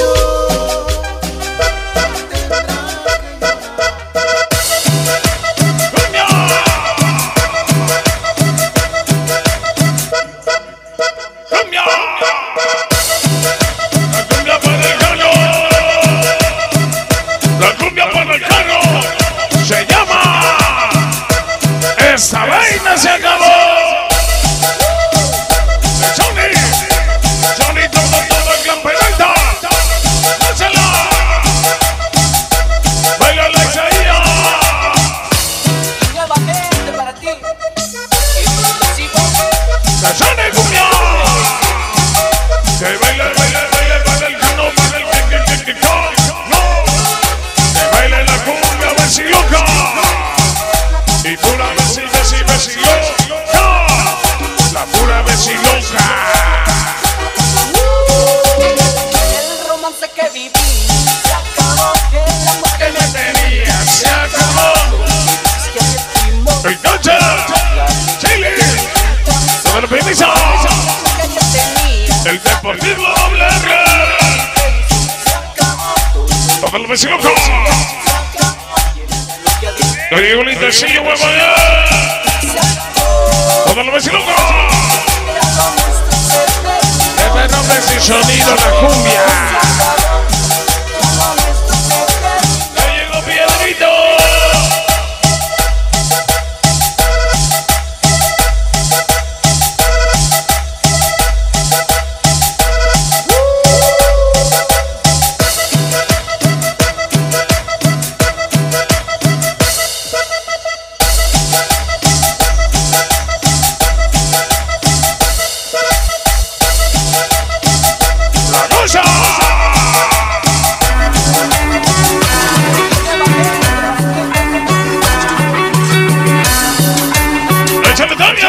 ¡Esa vaina se acabó! ¡Johnny! ¡Johnny, todo el campeonato! ¡Dásela! ¡Baila la Isaías! Nuevamente para ti. ¡Johnny cumbia! ¡Que baile, baile, baile para el cano, para el que! ¡No! ¡Que baile la cumbia, veciloca! Y tú la veciloca, la pura veciloca. El romance que viví se acabó. El amor Que me tenía se acabó. El coche, Chile, todo el permiso. El deportivo doble R. Todo el veciloca. Yo digo un intensillo, huevo allá. Todos los vecinos. Este nombre sin sonido, la cumbia. Ya llegó Piedrito. ¡Échale, Tania!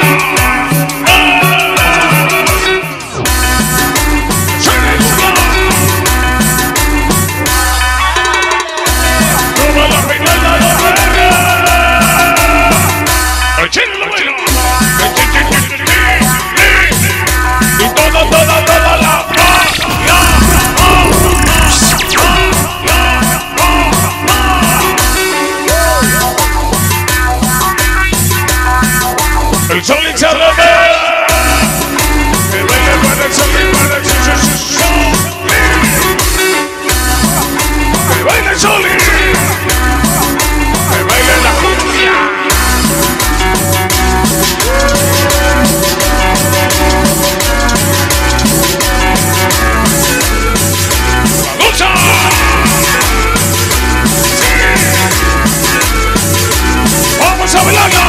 ¡Toma la peinada de verga! ¡Échale la buena! Y toda la el Solín se arreme. Que baile para el Solín, para el Solín. Que baile el Solín. Que baile la cumbia. ¡Vamos! ¡Vamos a bailarla!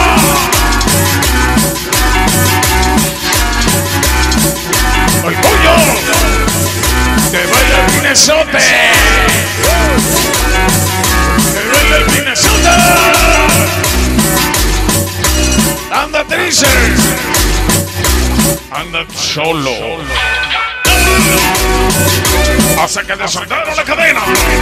¡El pollo! ¡Que baila el Minnesota! ¡Que baila el Minnesota! dice. Anda solo. Hasta que te soltaron la cadena.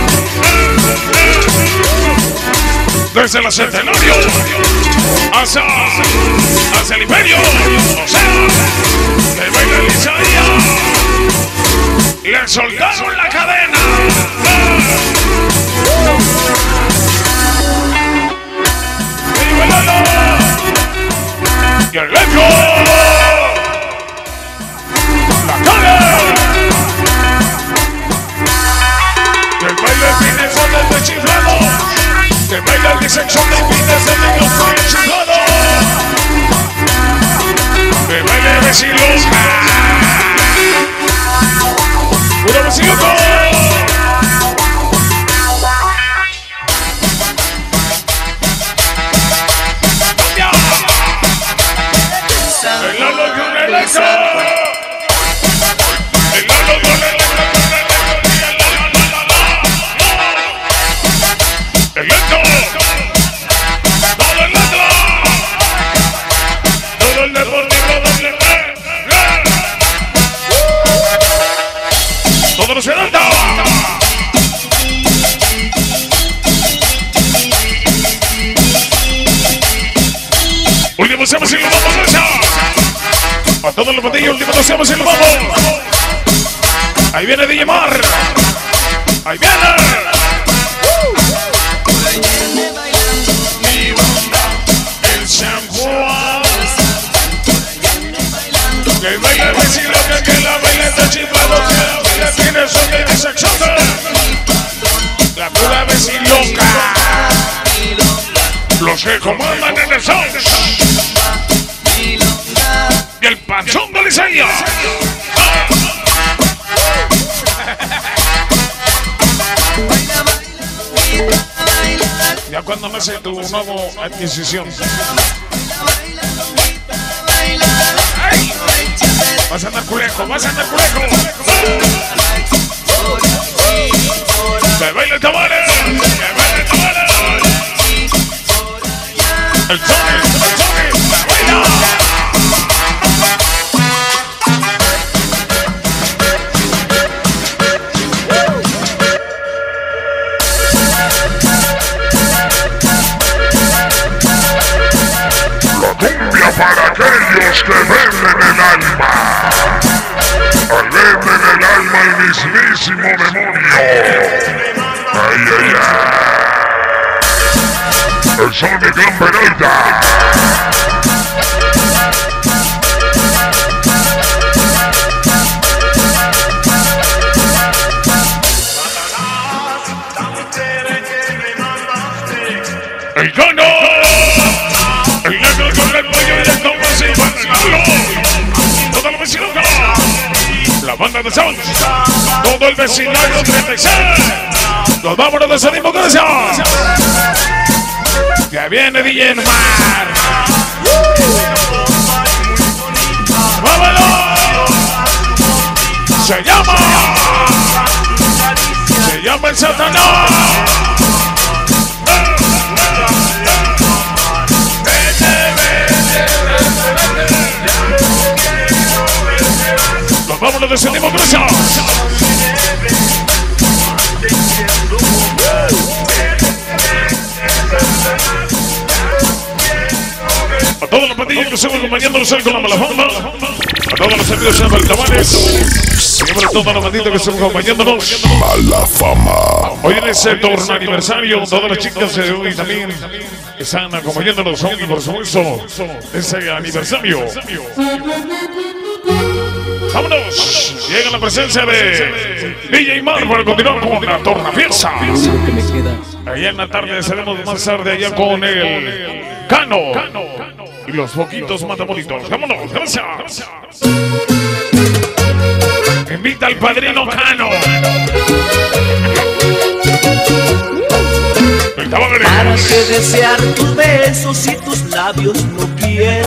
Desde el Centenario hacia el Imperio. O sea, de baila Lizaía. Le soltaron la cadena. Y el eco. La cara. Que baila el cine son desde chiflado. Que baila el disección de fines de niños muy chiflado. Que baila el vecilosca. ¡Una vecilosca! Último seamos y lo vamos a todos los patillos, último seamos y lo vamos. Ahí viene DJ Mar. Ahí viene. El San Juan. Que baila el vecino, que la baila está chiflado, que la baila tiene son de disección. La pura veciloca. Los que comandan en el sound. Y el panchón de Liceía. Ya cuando me hace tu nueva adquisición. Vas a andar culejo, vas a andar culejo. Que baile el tabares, que baile el tabares. El Tony, baila. Cumbia para aquellos que venden el alma. Venden el alma al mismísimo demonio. Ay, ay, ay. El son de Gran Peralta. El Cano. El negro con el pollo y el tomo así para regalarlo. Toda la vecindad. La banda de sound. Todo el vecindario 36. Nos vámonos de esa democracia. Que viene DJ Mar. ¡Vámonos! Se llama el Satanás. Nos vámonos de esa democracia. A todos los pandillos que están acompañándonos con la mala fama. A todos los amigos de Baltamanes. Siempre a todos los banditos que están acompañándonos. Mala fama. Hoy en ese torno aniversario, todas las chicas de hoy también están acompañándonos hoy, por supuesto, ese aniversario. ¡Vámonos! Llega la presencia de DJ Mar para continuar con la tornafiesta. Allá en la tarde estaremos más tarde allá con el Cano y los foquitos matamolitos. ¡Vámonos! ¡Gracias! Invita al padrino Cano. ¿Para qué desear tus besos si tus labios no quieren?